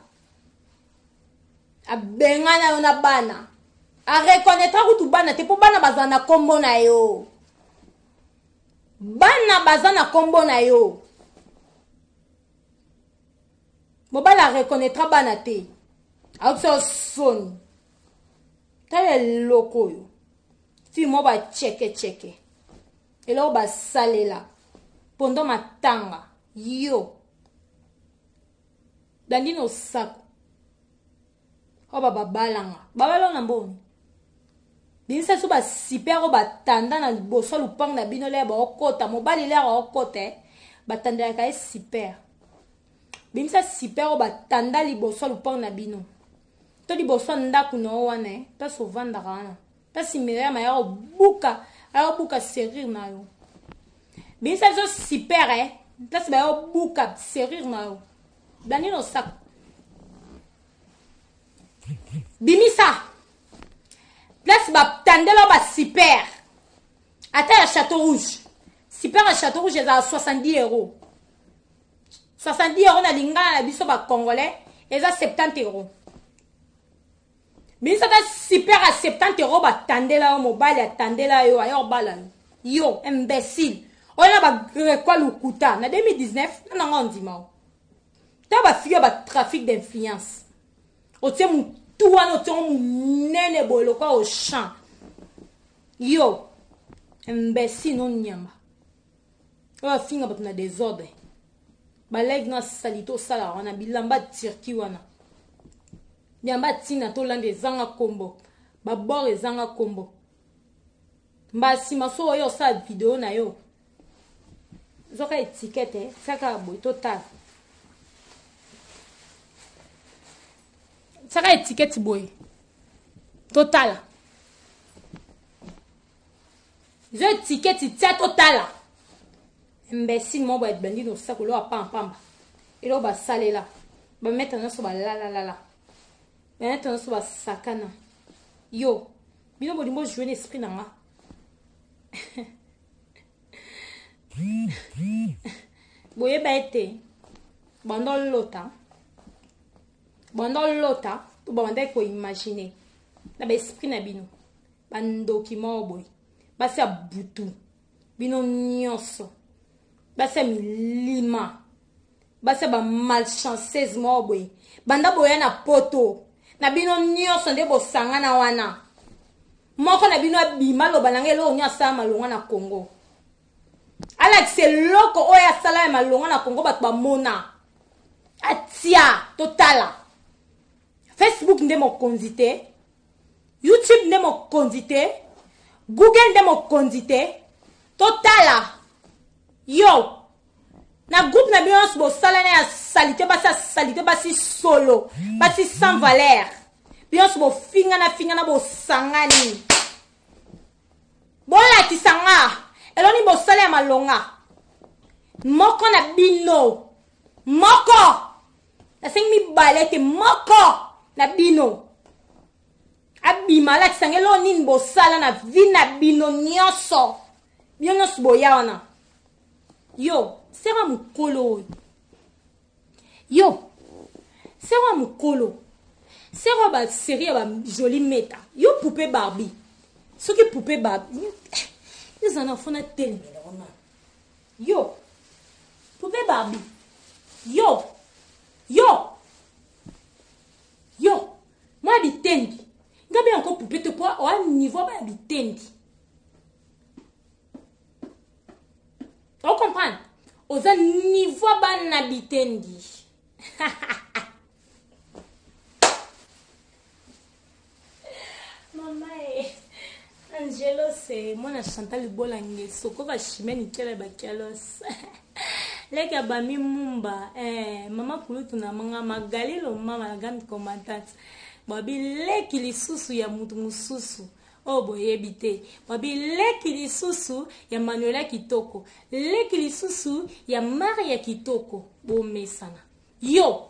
A bengana yo na bana. A reconnaître que tu bana te pour bana bazana kombo na yo. Bana bazana kombo na yo. Mobali a reconnaître bana te. A so son. Tale loko yo. Fi mo ba cheke cheke. Et là ba salé là. Pendant ma tanga. Yo. Dandine o sako. O ba babalanga. Babalo na mboni. Binisa so ba super o ba tanda na liboso lupang na bino le ba okota. Mobali le ba okota. Ba tanda ka e super. Binisa super o ba tanda liboso lupang na bino. To liboso ndaku no wana eh. Ta so vanda kana. Ta si Miriam ya buka. Ayo buka serrir na yo. Binisa so super eh. Ta si ba yo buka serrir na yo. Dani no sak. Bimisa. Place ba tandela ba super. Ata à Château Rouge. Super à Château Rouge à soixante-dix euros. soixante-dix euros na lingana na biso ba congolais, et ça soixante-dix euros. Mais ça ta super à soixante-dix euros ba tandela au mobile ya tandela yo ayo bala. Yo imbécile. On a ba quoi lukuta na deux mille dix-neuf na ngondima. Ta ba fille ba trafic d'influence. O tie mu tuwa no tie mu nene boilo kwa au champ. Yo imbécile non nyamba. On va finir ba na désordre. Ba live na salito sala wana bilamba tirki wana. Biamba tina to lande zanga kombo. Ba bore zanga kombo. Mba sima so yo sa video na yo. Zoka étiquette saka boy total. Saka étiquette boy. Total. Je étiquette tia total. Imbécile mon boy bandi no sako lo pam pam. Et lo ba salé là. Ba mettre na so ba la la la la. Ba mettre na so ba sakana. Yo, bino bolimbo jouer l'esprit nanga. Boye ba ete bando lota. Bando lota, to banda ko imaginer. Na ba esprit na bino. Bandoki mo boy. Ba se butu. Bino nyonso. Ba se milima. Ba se ba malchanceuse mo boy. Banda boya na poto. Na bino nyonso nde bo sanga na wana. Moko na bino abima lo banange lo nya sa malonga na Congo. Alex c'est loko oya sala malonga na Congo bat ba mona. Atia totala. Facebook nde mo konzite. YouTube nde mo konzite. Google nde mo konzite. Totala. Yo. Na groupe na bino bo sala na ya salite basi salite basi solo. Basi sans valeur. Bino bo finga na finga na bo sangani. Bola ti sanga. Eloni bo sala ya malonga. Moko na bino. Moko. Na sing mi balete moko na bino. Abima la tisangelo nin bo sala na vina bino nyonso. Bino nyonso bo yawana. Yo, sera mukolo. Yo, sera mukolo. Sera ba série ba jolie meta. Yo poupée Barbie. Ce qui poupée Barbie. Ils en ont fait tellement. Yo, poupée Barbie. Yo, yo, yo. Moi bitendi. Ngabe encore poupée te poids au niveau ba bitendi. On comprend? Aux niveau ba na bitendi. Maman, Angelo, c'est moi, je chante le bolangé. Soko va chimer ni kele ba kalos. Leka ba mi mumba. Eh, maman kulu tuna manga magali lo mama la grande commandante. Babi leki li susu ya mutu mususu. Oh boye bite. Babi leki li susu ya Manuela Kitoko. Leki li susu ya Maria Kitoko. Bo mesana. Yo.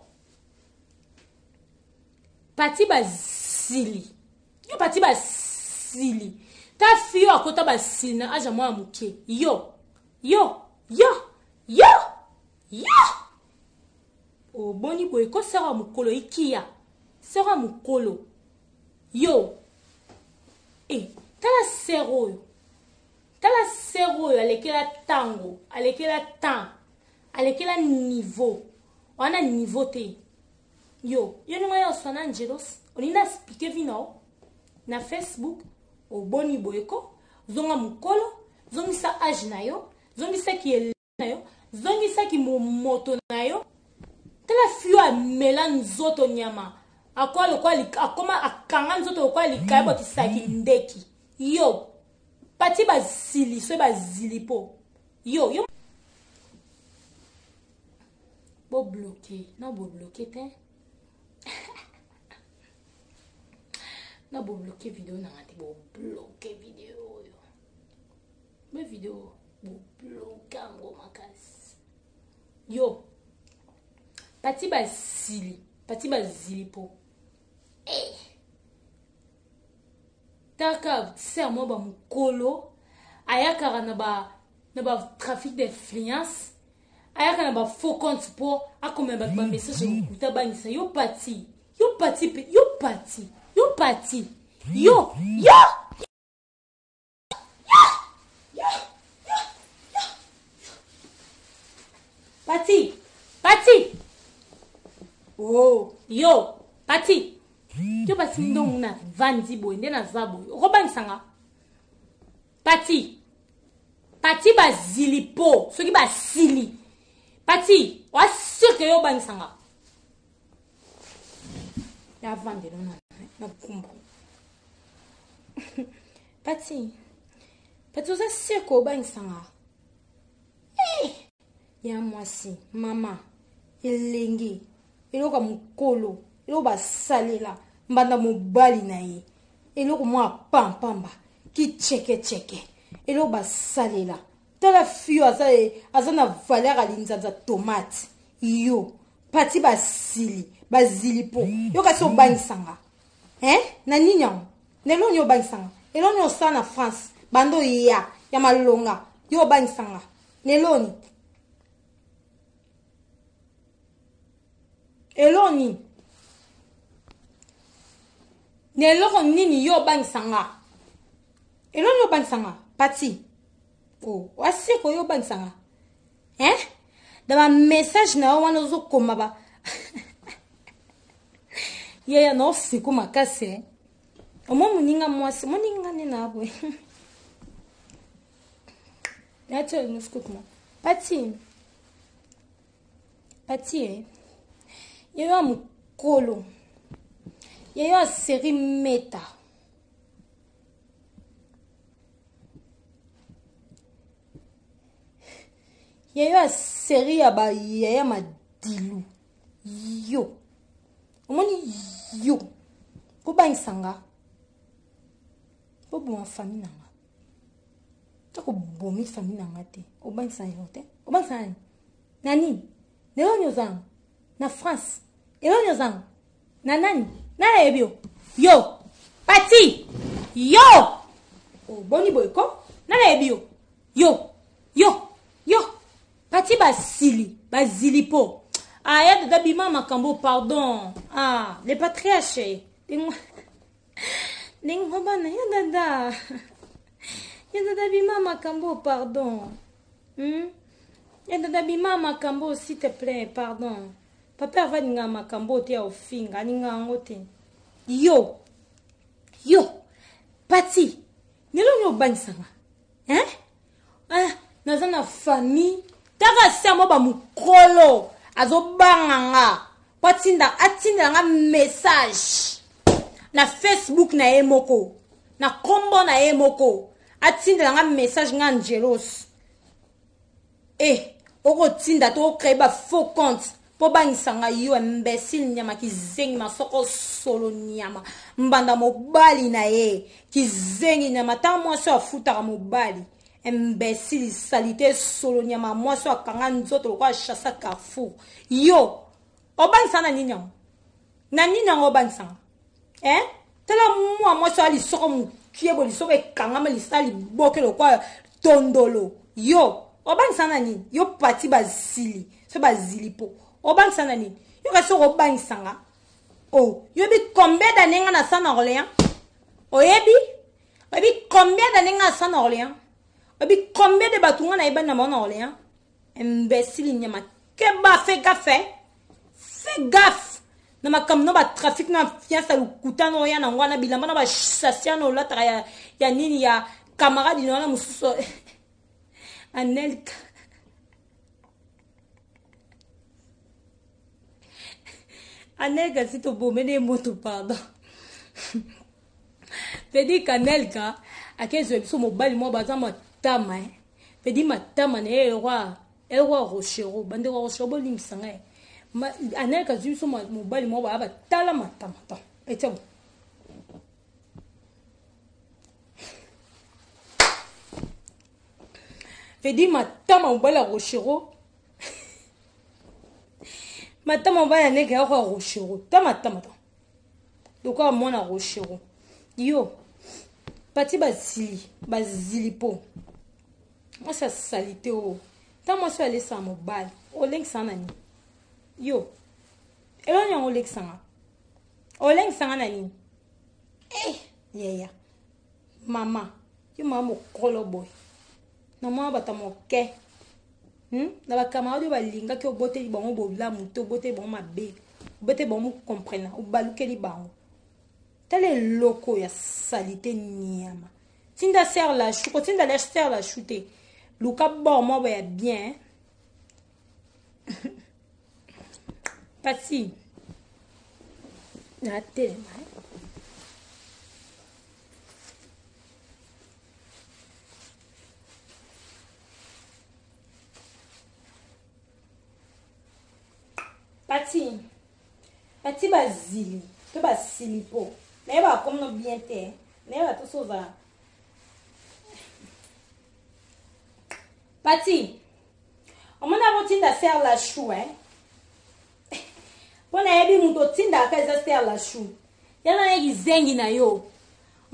Pati bazili. Yo pati basili. Ta fille a kota basili na aja mwa muke. Yo. Yo. Yo. Yo. Yo. O boni boye ko sera mukolo ikia. Sera mukolo. Yo. Eh, tala sero yo. Tala sero yo alekela tango, alekela temps, alekela niveau. Wana niveau te. Yo, yo ni maya oswana Angelos. Onina expliquer vino na Facebook o boni boyeko zonga mukolo zongi sa age na yo zongi sa ki ele na yo zongi sa ki moto na yo tala fio a melan zoto nyama akwa lo kwa akoma akanga nzoto kwa likaibo tisaki ndeki yo pati bazili so bazili po yo yo bo bloquer na bo bloquer te. Na bo bloquer vidéo na ngati bo bloquer vidéo yo. Me vidéo bo bloquer ngo makasi. Yo. Pati bazili, pati bazili po. Eh. Taka sermo ba mukolo ayaka na ba na ba trafic d'influence. Ayaka na ba faux compte po akome ba ba message kuta bangisa yo pati. Yo pati yo pati. Yo pati. Yo. Yo. Yo. Yo. Yo. Pati. Pati. Oh. Yo. Pati. Yo pati ndo muna vandi boy ndena zabo. Robani sanga. Pati. Pati bazili po. Soki basili. Pati. Wa sûr que yo bani sanga. Ya vandi no na. Na kumba. Pati. Pati oza seko ba insanga. Eh. Ya mwasi, mama. Elengi. Eloka mukolo. Eloka salela. Mbanda mobali na ye. Eloka mwa pampamba. Ki cheke cheke. Eloka salela. Tala fio aza aza na valeur alinzanza tomate. Yo. Pati basili. Bazili po. Yo kasi obanisanga. Eh? Na nini yango? Neloni yo banisanga. Eloni yo sa na France. Bando ya. Ya malonga. Yo banisanga. Neloni. Eloni. Neloko nini yo banisanga. Eloni yo banisanga. Pati. Oh. Wasi ko yo banisanga. Hein? Dans ma message na wana zo koma ba. Yaya no siku makase. Omo muninga mwasi, muninga ne na bwe. Yacho nuskutma. Pati. Pati eh. Yaya mukolo. Yaya série meta. Yaya série ya ba yaya madilu. Yo. Omoni yo. Ko ba insanga. Ko bo famille nanga. Ko bo mi famille nanga te. O ba insanga yote. O ba insanga. Nani? Nelo nyozang. Na France. Elo nyozang. Na nani? Na ebio. Yo. Pati. Yo. O boni boyko. Na ebio. Yo. Yo. Yo. Pati basili. Basili po. Ah, il y a des habillements macambo, pardon. Ah, les patriarches. Ding robana, il y a dada. Il y a des habillements macambo, pardon. Il y a des habillements macambo, s'il te plaît, pardon. Papa va dire macambo, tu es au fin, ganinga ngote. Yo. Yo. Pati. Nelo nyo banisanga. Hein? Ah, dans une famille. Taka semo ba mukolo. Azo banganga patinda atinda nga message na Facebook na emoko na kombo na emoko atinda nga message nga Angelos eh oko tinda to créer ba faux compte po banisanga yo imbécile nyama kizengi masoko solo nyama mbanda mobali na ye kizengi nyama ta moi so afuta mobali imbécile salité solo nyama moi so akanga nzoto kwa chassa Carrefour yo obansana ninyang na ninyang obansana eh tela moi moi so ali soko mu kiebo li soko ekanga ma li sali bokelo kwa tondolo yo obansana ni yo pati bazili so bazili po obansana ni yo ka so obansanga oh yo bi combien d'années nga na San Orléans oyebi oyebi combien d'années nga na San Orléans. Obi combien de bateaux na iba na San Orléans? Imbécile nyama. Keba fais gaffe. Fais gaffe. Na makam no ba trafic na fiança lukuta no ya na ngwana bilamba na ba sasya no la ya ya nini ya camarade no na mususo. Anelka. Anelka si to bomene moto pardon. Pedi kanelka akezo biso mobali mo bazama tama eh pedi matama na e roi e roi rochero bande roi rochero limsanga eh anelka ziso mobali mo ba tala matama ta etebo pedi matama mobali rochero matama mobali anelka roi rochero tama tama ta doka mona rochero yo pati bazili bazili po moi ça salité o tant moi ça aller ça mobile o link ça nani yo elo nya o link ça o link ça nani eh yeah yeah mama yo mama kolo boy na moi bata mo ke hm na ba camarade ba linga ke o bote li bango bo la muto bote bon mabe bote bon mu comprendre o baluke li bango. Tel est loco ya salité niama. Tinda serre la chou, tinda laisse serre la chouté. Luka bon moi va bien. Pati. Na tele mai. Pati. Pati bazili, to basili po. Mais va comme no bien te. Mais va tout sauver. Pati. On m'a avons tinda faire la chou hein. Pona ebi muto tinda ka za faire la chou. Yana ngi zengi na yo.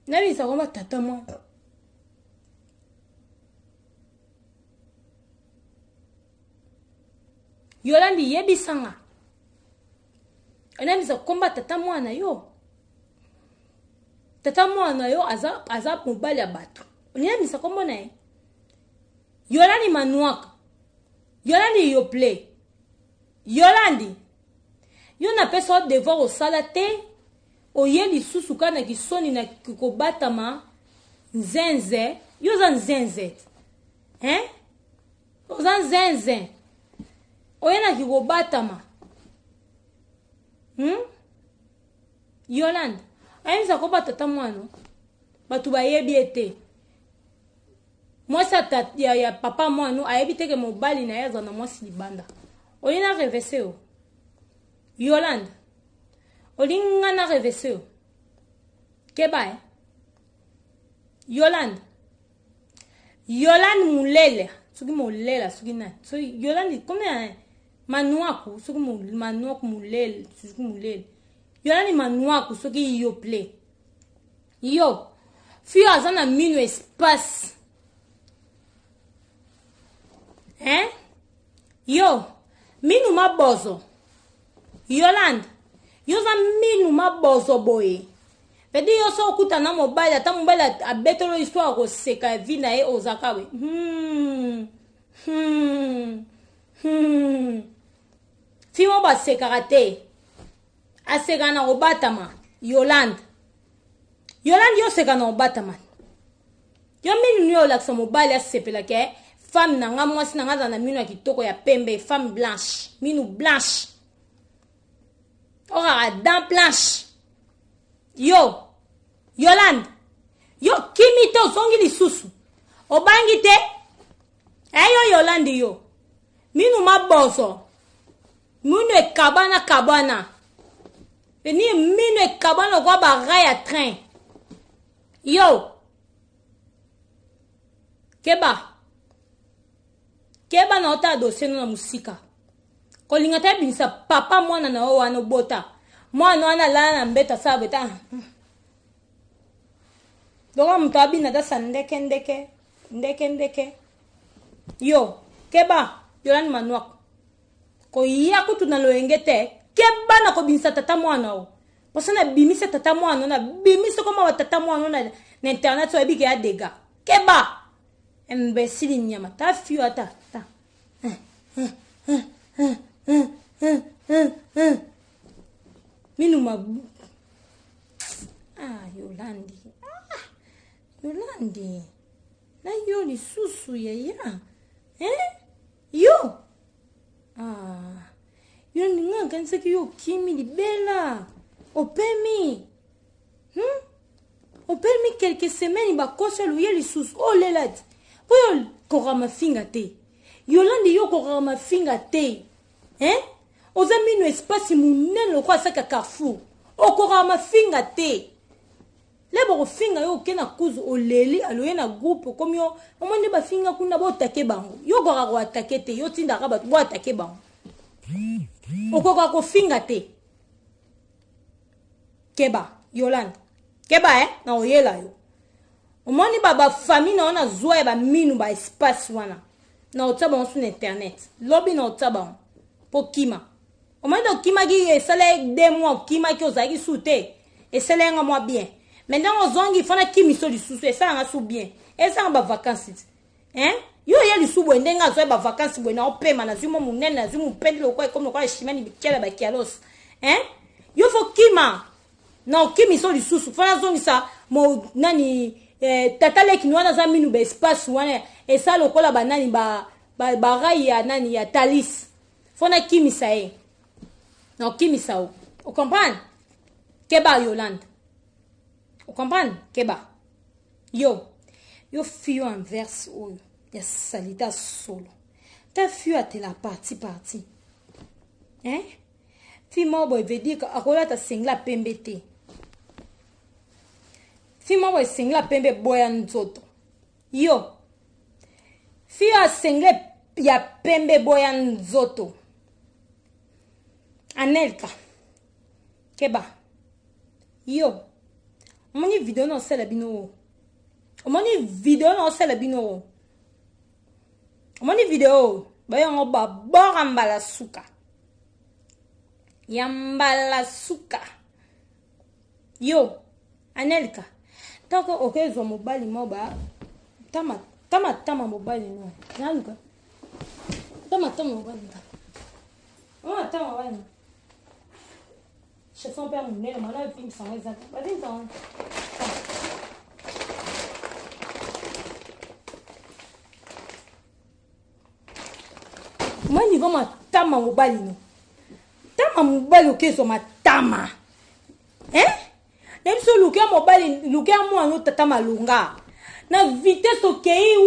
nabisa komba tata mwana Yolandi yebisanga nabisa komba tata mwana yo tata mwana yo aza aza mobali ya bato nabisa kombo na ye Yolandi manuaka Yolandi yo play Yolandi yo na pesa devoir au salate oye lisusu kana kisoni na kikobatama nzenze yo za nzenze hein oza nzenze oye na kikobatama hmm Yolandi ayimisa ko batata mwana batu bayebi ete mwasi ya, ya papa mwana ayebi teke mobali na yaza na mwasi libanda oye na revese o Yolande olinga na revese o keba eh? Yolande Yolande mulele suki mulela suki na so Yolande kome manuaku suki manuaku mulele suki mulele Yolande manuaku suki yo play yo fio azana minu espace hein yo minu mabozo Yolande yo za minu mabozo boye pedi yo so okuta na mobile ata mobile abetelo histoire ko seka vi na e ozakawe hmm hmm hmm fimo ba sekarate aseka na obatama Yolande Yolande yo seka na obatama yo minu yo laksa mobile asepela ke femme nanga mwasi nanga za na minu ya kitoko ya pembe femme blanche minu blanche ora dent blanche yo Yolande yo kimi te ozongi lisusu obangi te eyo Yolande yo minu mabozo minu ekabana kabana eni minu ekabana kwa bara ya train yo keba keba na ota dossier na musika kolinga te binisa papa mwana na o wana bota mwana wana la na mbeta sabeta doga mtabi na da sandeke ndeke ndeke ndeke yo keba Yolande manuako ko ya kutu na loengete keba na ko binisa tata mwana o parce na bimisa tata mwana na bimisa koma wa tata mwana na na internet so ebike ya dega keba imbécile nyama ta fio ata ta minuma ah Yolande ah Yolande na yo ni susu ya ya eh yo ah yo ni nganga nseki yo kimi libela opemi hmm opemi quelques semaines ba kosa lu yeli susu oh leladi oyo korama finga te Yolande yo korama finga te hein oza mino espace munene lokwa saka Carrefour okorama finga te lebo ko finga yo kena kuzu oleli aloye na groupe comme yo omone ba finga kuna bo take bango yo ko ko atake te yo tinda ka ba bo atake bango okoko ko finga te keba Yolande keba eh na oyela yo omoni baba famille na ona zoa ba minu ba espace wana na otaba sur internet lobby na otaba pokima omoni do kima gi esale deux mois kima ki ozaki soute esale nga moi bien maintenant ozongi fana kimi so lisusu esala nga sou bien esala ba vacances hein yo ya lisubu ndenga zo ba vacances bwana opema na zimo munene na zimo pendelo lokwa comme lokwa shimani bikela ba kialos hein yo fo kima na kimi so lisusu fana zongi sa mo nani eh, tata leki nwana za minu ba espace wana esa lokola banani ba ba barai ya nani ya talis fona kimi sa e na kimi sa o o comprendre keba Yolande o comprendre keba yo yo fio inverse oyo ya salita solo ta fio a te la partie partie hein fi mobo veut dire que akola ta singla pembe te fi mobo singla pembe boya nzoto yo fi a single ya pembe boya nzoto Anelka keba yo Omoni vidéo non c'est la bino. Omoni vidéo non c'est la bino. Omoni vidéo. Ba yango ba boramba suka. Yambala suka. Yo, Anelka. Tant que ok zo mobali moba. Tama tama tama mobali no. Naluka. Tama tama mobali. Oh tama mobali. Je sens père mon nez, mon œil film sans les attendre. Vas-y attends. Moi niveau ma tama mobali no. Tama mobali ok zo ma tama. Hein? Même si le cas mobile, le cas moi nous tata malunga. Na vitesse ok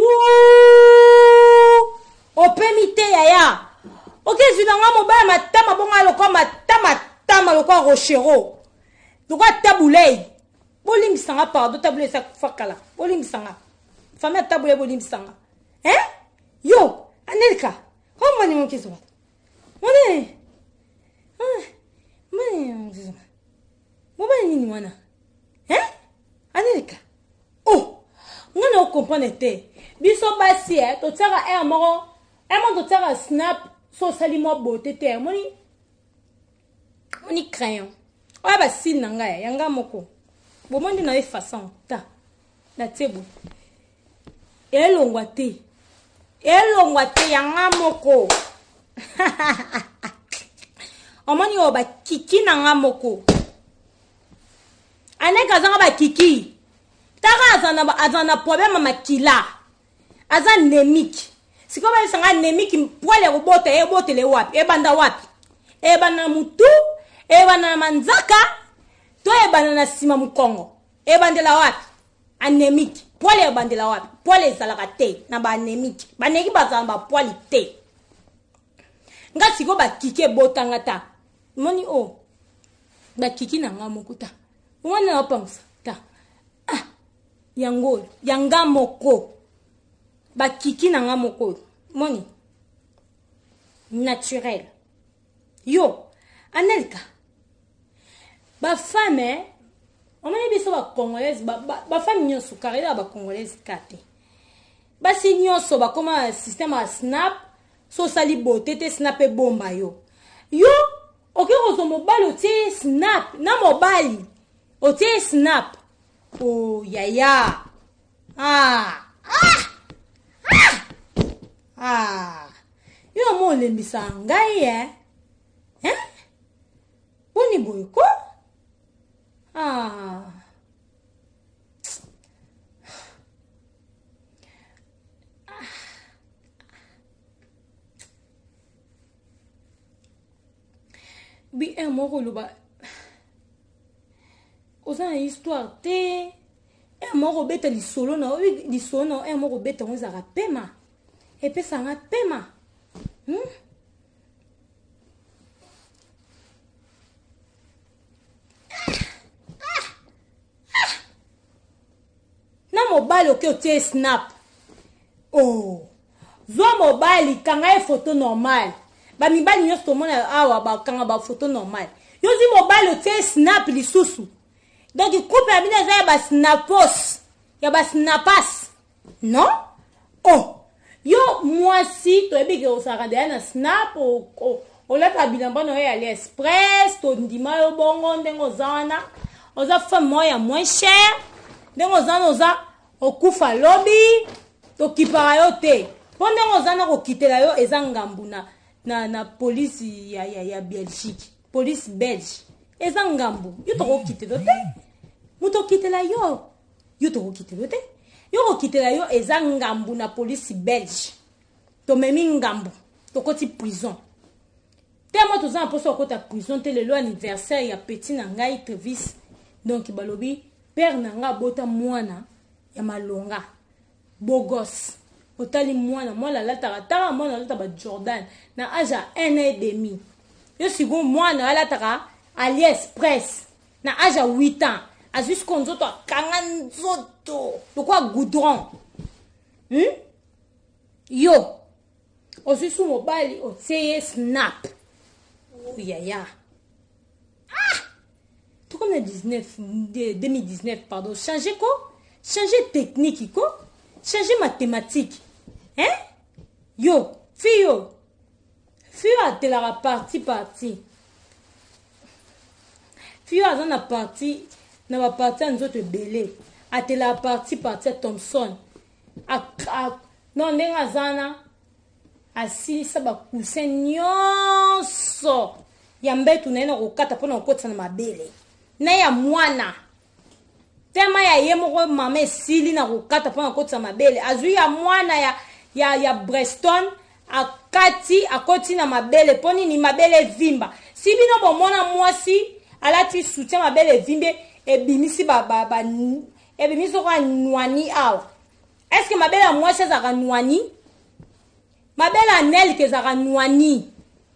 wouh. Au permité yaya. Ok je n'ai mobile ma tama bonga le quoi ma tama tama le quoi rochero. Le quoi taboulay. Bolim sanga pardon taboulay ça fakala. Bolim sanga. Famille taboulay bolim sanga. Hein? Yo, Anelka. Comment on dit ça? On est. Ah, mais on dit ça. Mobile nini wana? Hein? Anelka. Oh! On ne comprend pas. Biso basi eh, to tsara e moro. E mo to tsara snap so sali mo bote te. Moni. Moni crayon. Oya ba sin nanga ya yanga moko. Bo mondi na e façon ta. Na tebo. Elongwa te. Elongwa te yanga moko. Omoni oba kiki nanga moko. Aneka zanga ba kiki. Tara azana azana problème makila. Azan némique. Si comme elle sanga némique poile robote e bote le wapi e banda wapi. E bana mutu, e bana manzaka, to e bana na sima mukongo. E bandela wapi? Anémique. Poile e bandela wapi? Poile ezalaka te na ba anémique. Ba neki bazana ba poile te. Nga siko ba kiki botanga ta. Moni o. Ba kiki na nga mokuta. Wana wapangusa ta. Ah, yango, yanga moko. Ba kiki na nga moko. Moni. Naturel. Yo, Anelka. Ba femme, on m'a dit ba congolaise, ba ba femme nyoso carrière ba congolaise kate. Ba si nyoso ba comment système a snap, so sali bote te snap e bomba yo. Yo, ok ozo mobile o te snap, na mobile. O te snap. Oh, yaya. Ah. Ah. Ah. Ah. Yo mo le misanga ye. Hein? Boni boy ko? Ah. Bi un moko loba. Oza na histoire te. Un moko beta li solo na, li solo na, un moko beta on zara pema. Et puis ça nga pema. Hmm? Na mobile oke o te snap. Oh. Zo mobile kanga e photo normal. Ba mibali nyo sto mona awa ba kanga ba photo normal. Yo zi mobile o te snap li susu. Donc il coupe la bine za ba snapos. Ya ba snapas. Non? Oh. Yo moi si to ebi ke o sa rande na snap o o o la ta bilamba no ya AliExpress to ndima yo bongo ndengo zana. Oza femme moya moins cher. Ndengo zana oza okufa lobby to kipara yo te. Po ndengo zana ko kitela yo eza ngambu na na na police ya ya ya Belgique. Police belge. Eza ngambu. Yo to ko kitela te. Muto kitela yo. Yo to ko kitela te. Yo ko kitela yo eza ngambu na police belge. To memi ngambu. To koti prison. Tellement tous ans pour ça kota prison te le anniversaire ya petit na ngai Travis. Donc balobi père nanga bota mwana ya malonga. Bogos. Otali mwana mwana la tara mwana la taba Jordan na aja un an et demi. Yo sigo mwana la tara AliExpress na aja huit ans. A jusqu'on nzoto kanga nzoto. De quoi goudron. Hmm? Yo. Osi sous mobile o tseye snap. Oh ya ya. Ah! Tu comme le dix-neuf, deux mille dix-neuf, pardon. Changer quoi? Changer technique, quoi? Changer mathématique. Hein? Yo, fille, yo. Fille, a la partie, partie. Fille, a la partie, na la partie, nous autres belé. A la partie, partie, Thompson. A, a, non, n'est-ce pas, asi saba kusenyoso ya mbetu naina kokata pona kokotsa na mabele na ya mwana tema ya yemo mama esili na kokata pona kokotsa mabele azui ya mwana ya ya ya Breston akati akoti na mabele poni ni mabele vimba si bino bomona mwasi alati soutien mabele vimbe ebimisi ba ba, ba ebimisi ko nwani awa est-ce que mabele mwasi za kanwani ma belle Anel que ça nouani.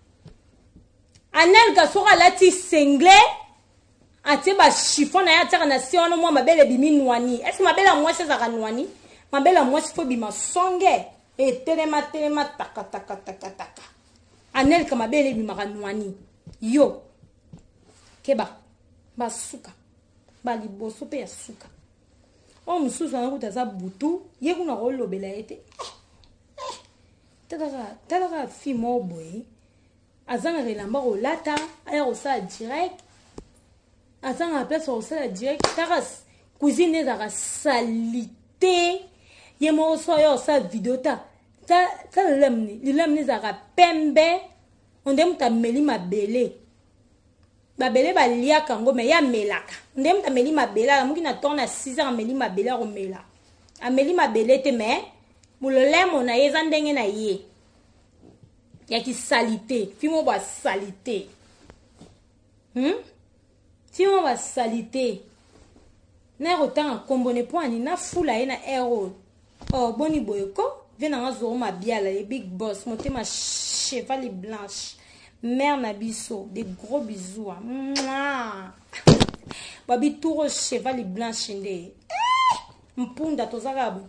Anel que sera lati single. Ati ba chiffon na ya tera na si ono moi ma belle bimi nouani. Est-ce que ma belle moi c'est ça nouani? Ma belle moi c'est faut bima songe. Et telema telema taka taka taka taka. Anel que ma belle bima nouani. Yo. Keba. Ba suka. Ba liboso pe ya suka. O mususu na kutaza butu. Ye kuna rolo bela ete. Tadara, tadara fi mo boy. Azanga relamba o lata, aya o sa direct. Azanga place o sa direct. Taras cuisine zara salité. Ye mo so yo sa vidéo ta. Ta ta lemni, lemni zara pembe. On dem ta meli ma belé. Ba belé ba lia kango me ya melaka. On dem ta meli ma bela, muki na ton na six heures meli ma bela o mela. A meli ma belé te me. Moulolé mon aïe zandenge na ye. Y'a qui salité. Fimo ba salité. Hmm? Fimo ba salité. Na autant en combone point ni na fula na héros. Oh boni boyoko. Viens na zo ma biala les big boss. Monter ma cheval blanche. Mère na biso. Des gros bisous. Mouah. Babi touro cheval blanche ndé. Mpunda tozagabu.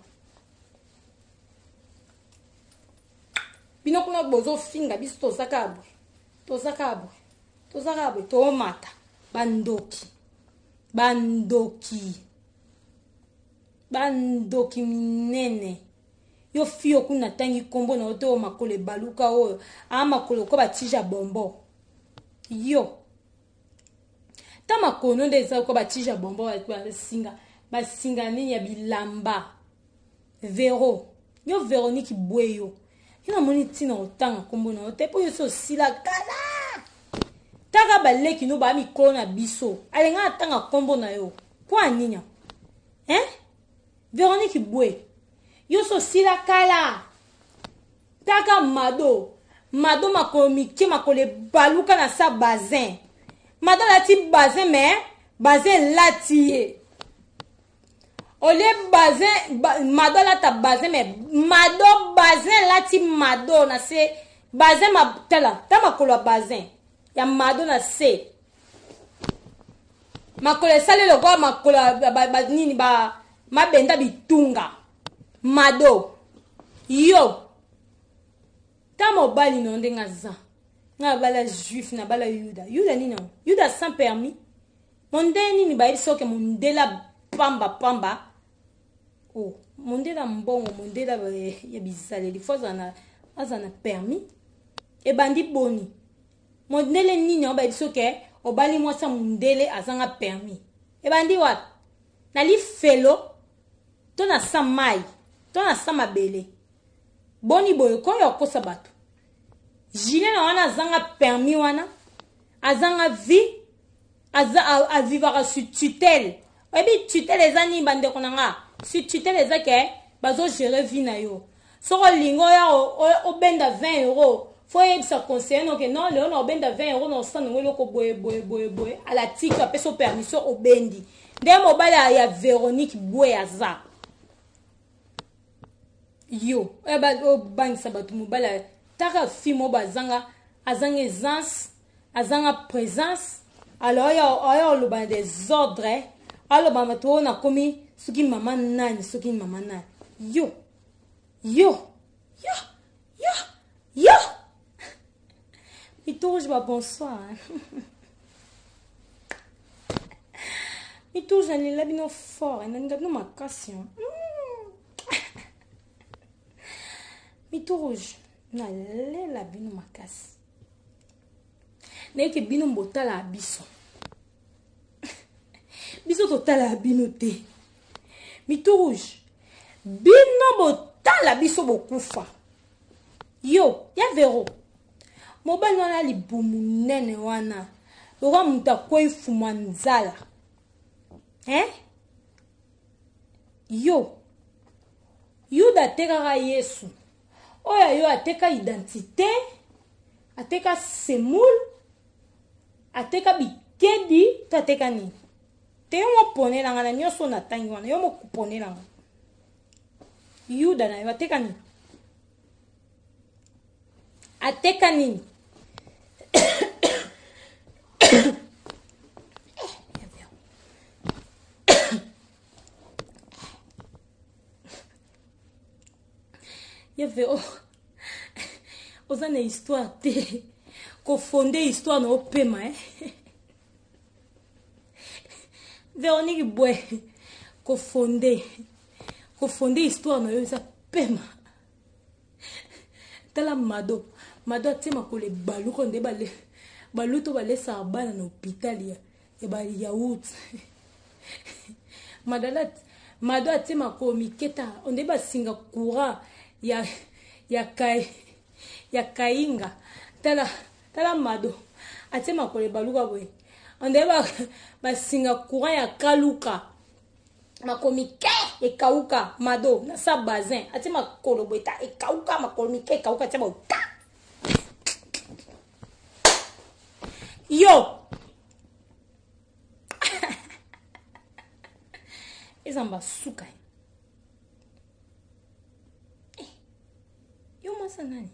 Bino kuna bozo finga biso tozakabu tozakabu tozakabu to mata bandoki bandoki bandoki minene yo fio kuna tangi kombo na oto makole baluka oyo a makolo ko batija bombo yo ta makono ndeza ko batija bombo ba singa ba singa ni ya bilamba Vero yo Véronique Bweyo. Il a moni tina otanga kombo na ote po yoso sila kala taka balle ki no ba mi kona biso alenga atanga kombo na yo kwa ninya hein Véronique Bwe yoso sila kala taka mado mado makomi ke makole baluka na sa bazin mado lati bazin mais bazin lati Ole bazin mado la ta bazin mais mado bazin la ti mado na se bazin ma tela ta makolo bazin ya mado na se makolo sale lo go makolo ba nini ba mabenda bitunga mado yo ta mobali no ndenga za nga bala juif na bala yuda yuda nini yuda sans permis mondeni ni ba iso ke mondela pamba pamba oh mondela mbongo mondela ya bizale di fois ana azana permis e bandi boni mondele nini ba iso ke obali mwasa mondele azanga permis e bandi wat na li felo to na samai to na samabele boni boyo ko yo kosa bato jine na wana azanga permis wana azanga vie aza avivara sur tutelle ebi tutelle ezani bande konanga sur tutelle ezake bazo gérer vie na yo soko lingo ya o benda vingt euros faut y sa conseiller non que non le on benda vingt euros non sans ngolo ko boye boye boye boye à la tika peso permission au bendi de mobile ya Véronique Bwe aza yo e ba o bang sabatu mobile taka fimo bazanga azanga aisance azanga présence alors ya le ban des ordres alors ba mato na komi suki mama nani suki mama nani yo yo yo yo yo il touche ba bonsoir mi touche nalela bino fort nalinga bino makasi mi touche nalela bino makasi nayeke bino mbotala ya biso biso totala ya bino te mi touche bino botala biso bokufa yo ya vero mobali wana libumu nene wana loka mutu akwei fuma nzala eh? Yo yuda atekaka yesu oyo yo ateka identité ateka semoule ateka bikedi to ateka nini te yo moponelanga na nyonso na tangi wana yo mokuponelanga yuda na yo ateka nini ateka nini il y avait oh aux années histoire te ko fonder histoire no pema eh Véronique Boy ko fonder ko fonder histoire no ça pema tala mado mado tema ko le balu ko nde bale balu to bale sa bana na hôpital ya e ba yaourt madalat mado tema ko miketa onde ba singa courant ya ya kai ya kainga tala tala mado atema ko le baluka boy onde ba basinga courant ya kaluka makomi ke e kauka mado na sa bazin atema ko lo boita e kauka makomi ke kauka tema ta yo ezamba suka ça nani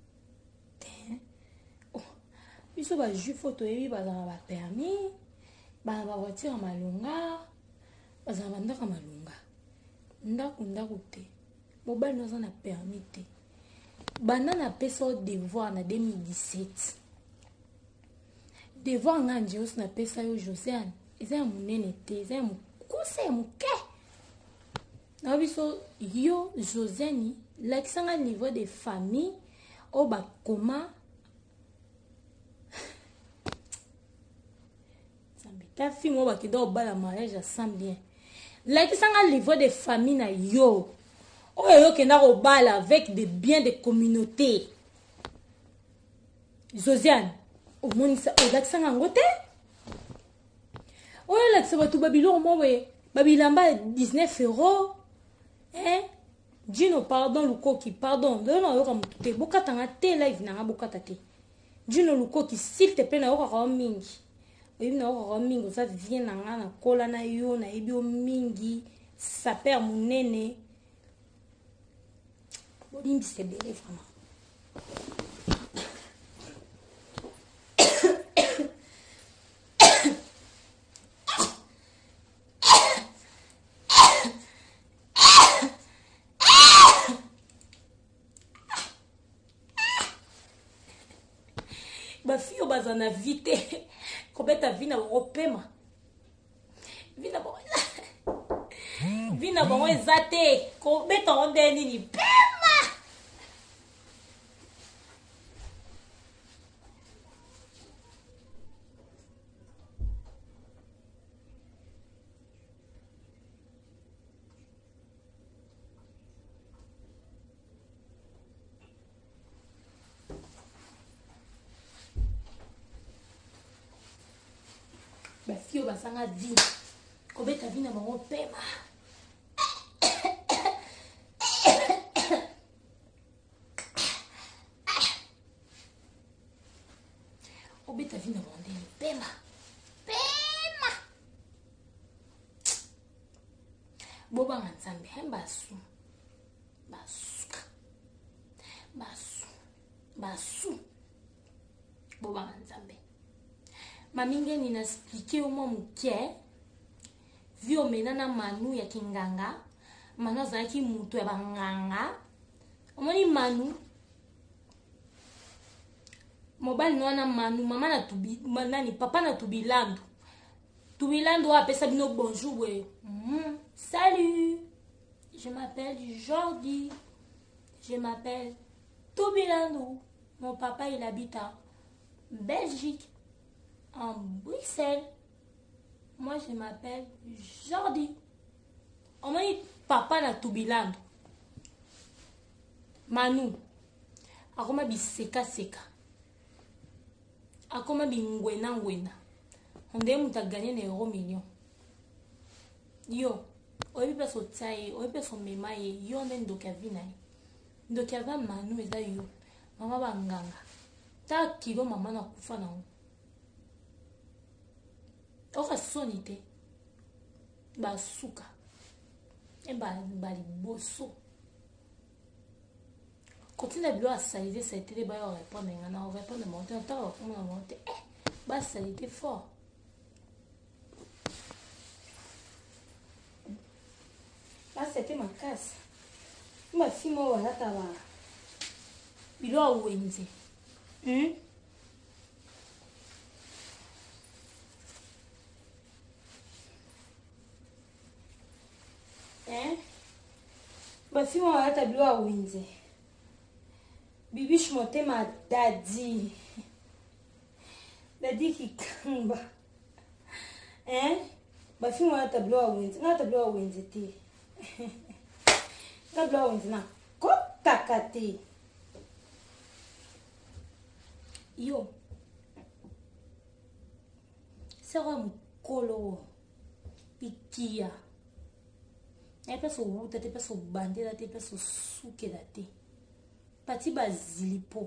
oh biso ba ju photo yebi bazana ba permis ba ba voiture malunga bazana bandaka malunga ndako ndako te mobile noza na permis te bana na pesa devoir na deux mille dix-sept devoir nganje os na pesa yo Josiane eza ya munene te eza ya mukuse ya muke na biso yo Josiane l'accent niveau des familles au bas comment ta fille moi qui doit bas la mariage ça sent bien l'accent niveau des familles na yo oh yo qui n'a au bal avec des biens de communauté Josiane au monde ça l'accent en côté oh l'accent va tout Babylone moi ouais Babylamba dix-neuf euros hein Dino pardon Lukoki pardon non yo comme te bokata nga te live na bokata te Dino Lukoki s'il te plaît na yo ka mingi oyi na yo ka mingi ça vient na nga na kola na yo na ebi o mingi ça perd munene bolimbi c'est belé vraiment ba fille bazana vite kobeta vina opema vina bo vina bo ezate kobeta onde nini pema fio basanga vie kobeta vie na bango pema obeta vie na bango pema pema boba nzambe hembasu basuka basu basu boba nzambe maminge nina expliquer au moins mukie vio menana manu ya kinganga manu azaki mutu ya banganga omoni manu mobile no na manu mama na tubi nani papa na tubilandu Tubilando appelle ça bino bonjour ouais. Mm. Salut. Je m'appelle Jordi. Je m'appelle Tubilando. Mon papa il habite en Belgique, en Bruxelles. Moi je m'appelle Jordi. On m'a dit papa na Tubilando. Manu. Akoma bi seka seka. Akoma bi ngwena ngwena. On dirait que tu as gagné des euros millions. Yo, oyebi pe so tsaye, oyebi pe so memaye, yo nen doka vina. Doka va manu eza yo. Mama ba nganga. Ta kilo mama na kufa na o. Oka sonite. Ba suka. E ba ba liboso. Continue à bloquer saliver cette télé ba yo répondre ngana, on répond de monter, on t'a on a monté. Eh, ba salité fort. Là, c'était ma casse. Ma fille m'a dit que il a ouénté. Hum? Hein? Ma fille m'a dit que il a ouénté. Bibi, je montais ma daddy. Daddy qui kamba. Hein? Ma fille m'a dit que il a ouénté. Non, il a ouénté. Na bla wenzina kota kate yo sera mukolo pikia e peso wuta te peso bandela te peso sukela te pati bazilipo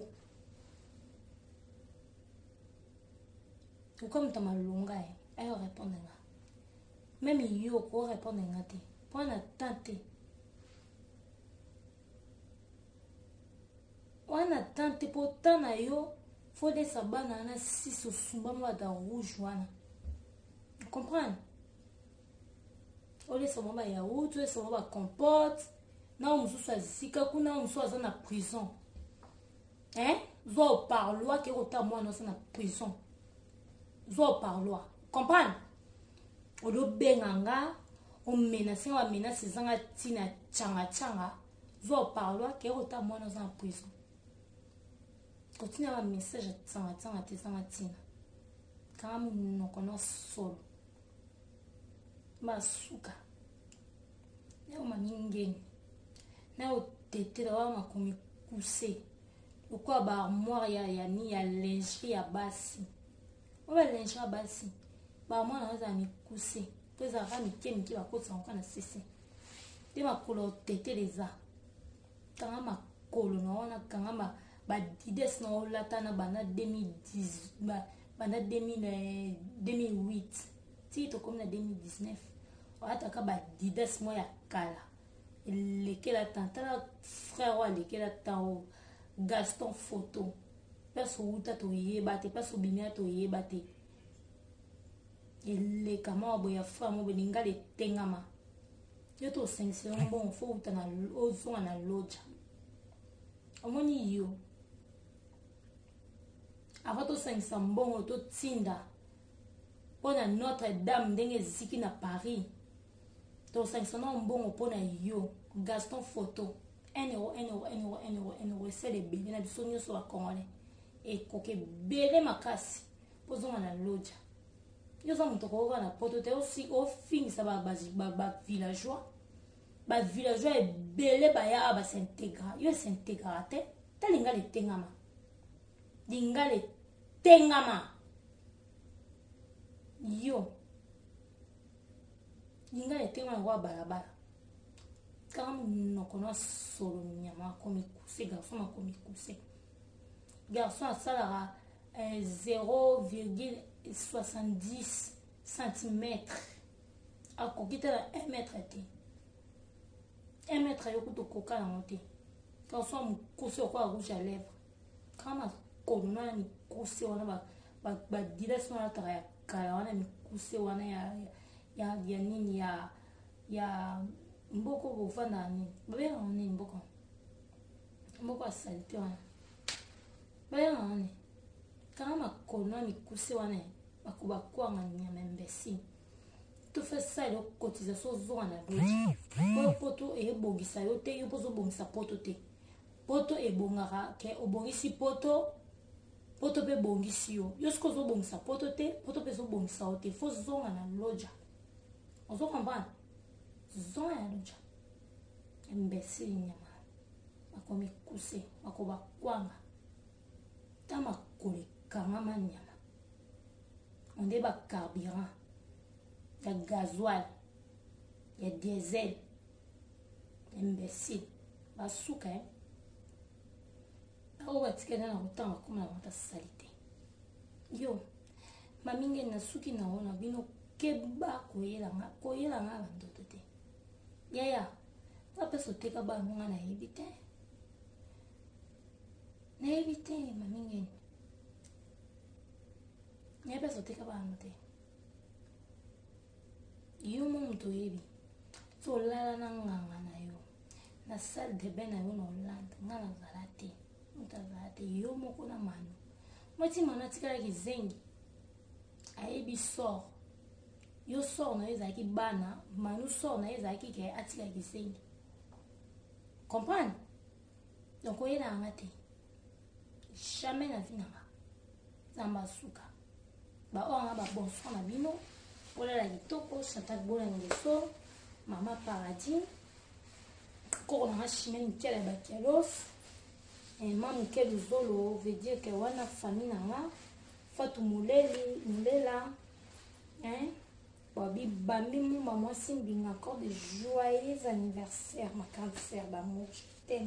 ou comme ta malonga e ayo répondre nga même yo ko répondre nga te pour na tante on a tenté pour tant na yo faut des sabana na si so sumba moi da rouge wana comprendre ole so mama ya utu ole so mama comporte na musu sa zika kuna musu aza na prison hein zo parloir ke ota moi no sa na prison zo parloir comprendre odo benganga on menace on menace zanga tina changa changa zo parloir ke ota moi no sa na prison. Continue à message à tsanga tsanga te tsanga tina. Quand nous connaissons solo. Masuka. Ne o maningeni. Ne o tete da wa makomi kuse. Ukwa ba armoire ya ya ni ya lingerie ya basi. O ba lingerie ya basi. Ba armoire na za mi kuse. Peza ra mi kemi ki ba kotsa nka na sese. Te makolo tete leza. Kanga makolo na wana kanga ma ba dides na olata na bana deux mille dix ba bana deux mille huit ti to comme na deux mille dix-neuf ata ka ba dides mo ya kala lekela tantala frère wa lekela tao Gaston photo peso uta to yeba te peso bimia to yeba te ele kama boya fa mo beninga le tengama yo to sense bon fo uta na ozo na loja omoni yo avant to cinq cents bon to tinda pour Notre-Dame ndenge ziki na Paris to cinq cents bon pour na yo Gaston photo un euro un euro un euro un euro un euro c'est les bébés na biso nyoso wa congolais et koke bele makasi pozo na loja yo za muto ko na poto te aussi au fin ça ba ba ba villageois ba villageois et bele ba ya ba s'intégrer yo s'intégrer te talinga le tengama dingale tengama yo dingale tengama wa balabala kama mnokono solo nyama komi kuse garçon ma komi kuse garçon a salara zéro virgule soixante-dix centimètres a kokita un mètre te un mètre yo kuto koka na mote garçon mu kuse kwa rouge à lèvres kama konona ni kuse wana ba ba, ba direction na tara ya kala wana ni kuse wana ya ya ya nini ya ya mboko bofana ni babe ni mboko mboko asalite wana babe ni kama konona ni kuse wana bakuba kwa nganya membesi tu fais ça le cotisation zone na loji po poto e bongisa yo te yo pozo bongisa poto te poto e bongara ke obongisi poto poto pe bongisi yo yo sko zo bongisa poto te poto pe zo bongisa o te fo zone na loja on zo comprendre zone na loja imbécile nyama makomi kuse makoba kwanga tama kole kanga manyama on débat carburant il y a gasoil, il y a diesel, imbécile. Bah souka hein. Ah ouais, tu connais la route comme la route salité. Yo, maminge na suki na ona bino keba koyela nga koyela nga bandoto te. Ya ya, va pas sauter ka ba nga na ebite. Na ebite maminge. Na pas sauter ka ba note. Yo muntu yebi so lala na nganga na yo na salle de bain na yo na Hollande nga na zalate muta zalate yo moko na manu moti mana tikala kizengi ayebi sort yo sort na ezaki bana manu sort na ezaki ke atika kizengi comprendre donc oyela ngate jamais na vie nanga zamba suka ba onga ba bon so na bino Voilà la kitoko, Chantal Bolangeso, Mama Paradis, Corona Chimène Kela Bakialos, et Maman Kelu Zolo, veut dire que wana famille nanga, Fatou Mouleli, Moulela, hein, Babi Bambi Mou Maman Simbi, encore de joyeux anniversaire, ma cancer d'amour, je t'aime,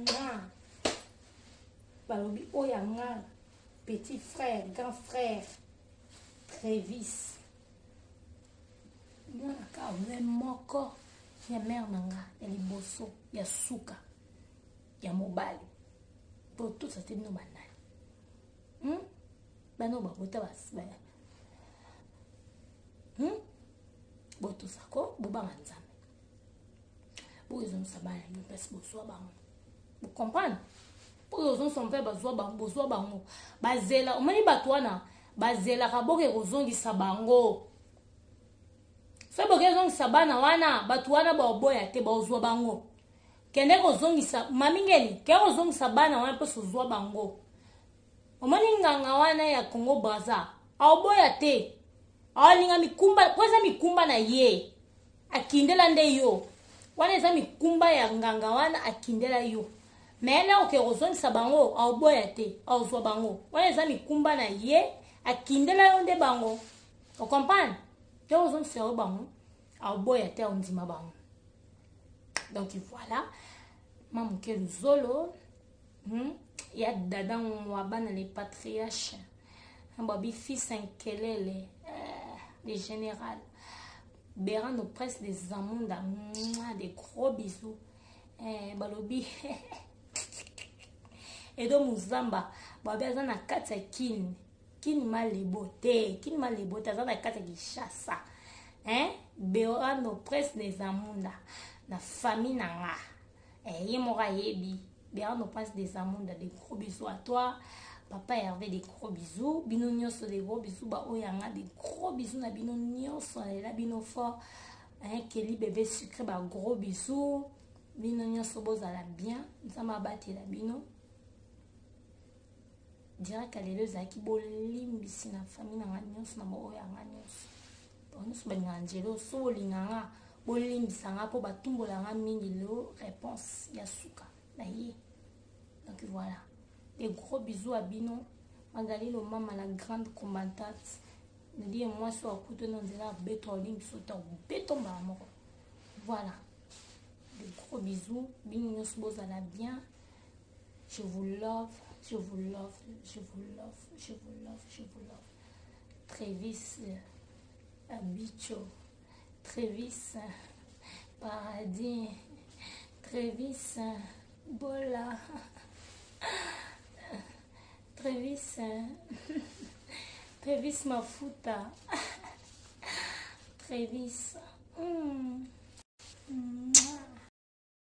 Balobi Oyanga, petit frère, grand frère, Trévis. Il y a un moko, il y a mère nanga, il y a les bosso, il y a souka, il y a mobile. Pour tout ça, c'est une banane. Hum? Ben non, bah, vous t'avez pas. Hum? Bon, tout ça, quoi? Vous avez un zame. Vous avez un sabbat, vous avez un bosso, vous comprenez? Pour les gens sont faits, vous avez un bosso, vous avez un bazela. On m'a dit, batouana, bazela, kaboke, vous avez un sabango. Soki bokezongisa bana wana batu wana baoboya te baozwa bango kende kozongisa mamingeni ke kozongisa bana wana mpo sozwa bango omoni nganga wana ya Congo Brazza aoboya te aolinga mikumba po eza mikumba na ye akindela nde yo wana eza mikumba ya nganga wana akindela yo me na oke kozongisa bango aoboya te aozwa bango wana eza mikumba na ye akindela yo nde bango okomprendre te ozongisa yo bango aoboya te ondima bango donc voilà Maman Kelu Zolo hmm? Ya dada mwabana les patriarches Babi fils Nkelele euh, le général Béran nos presses des Amunda des gros bisous eh, Balobi Edo Muzamba Babi azana kati kin kin malebo te kin malebo te azana kati Kinshasa hein Béran nos presses des Amunda na famille nanga eh yemora yebi Béran nos presses des Amunda des gros bisous à toi Papa Hervé des gros bisous bino nyonso des gros bisous ba oyanga des gros bisous na bino nyonso la bino fort hein Kelly bébé sucré ba gros bisous bino nyonso bozala bien nzamba bati la bino dira kalelo zaki bolimbisi na famille na nyonso na ba oyanga nyonso nyonso ba ngelo so linganga bolimbisa nga po batumbola nga mingi lo réponse ya suka na ye donc voilà. Des gros bisous à Bino. Magali le maman la grande combattante. Me dit moi sur un coup de nom de la bétoling sauter béton bamor. Voilà. Des gros bisous. Bino nous à la bien. Je vous love, je vous love, je vous love, je vous love, je vous love. Trévis Abicho. Trévis Paradis. Trévis Bola. Trévis Trévis Mafuta Trévis mm. Mm.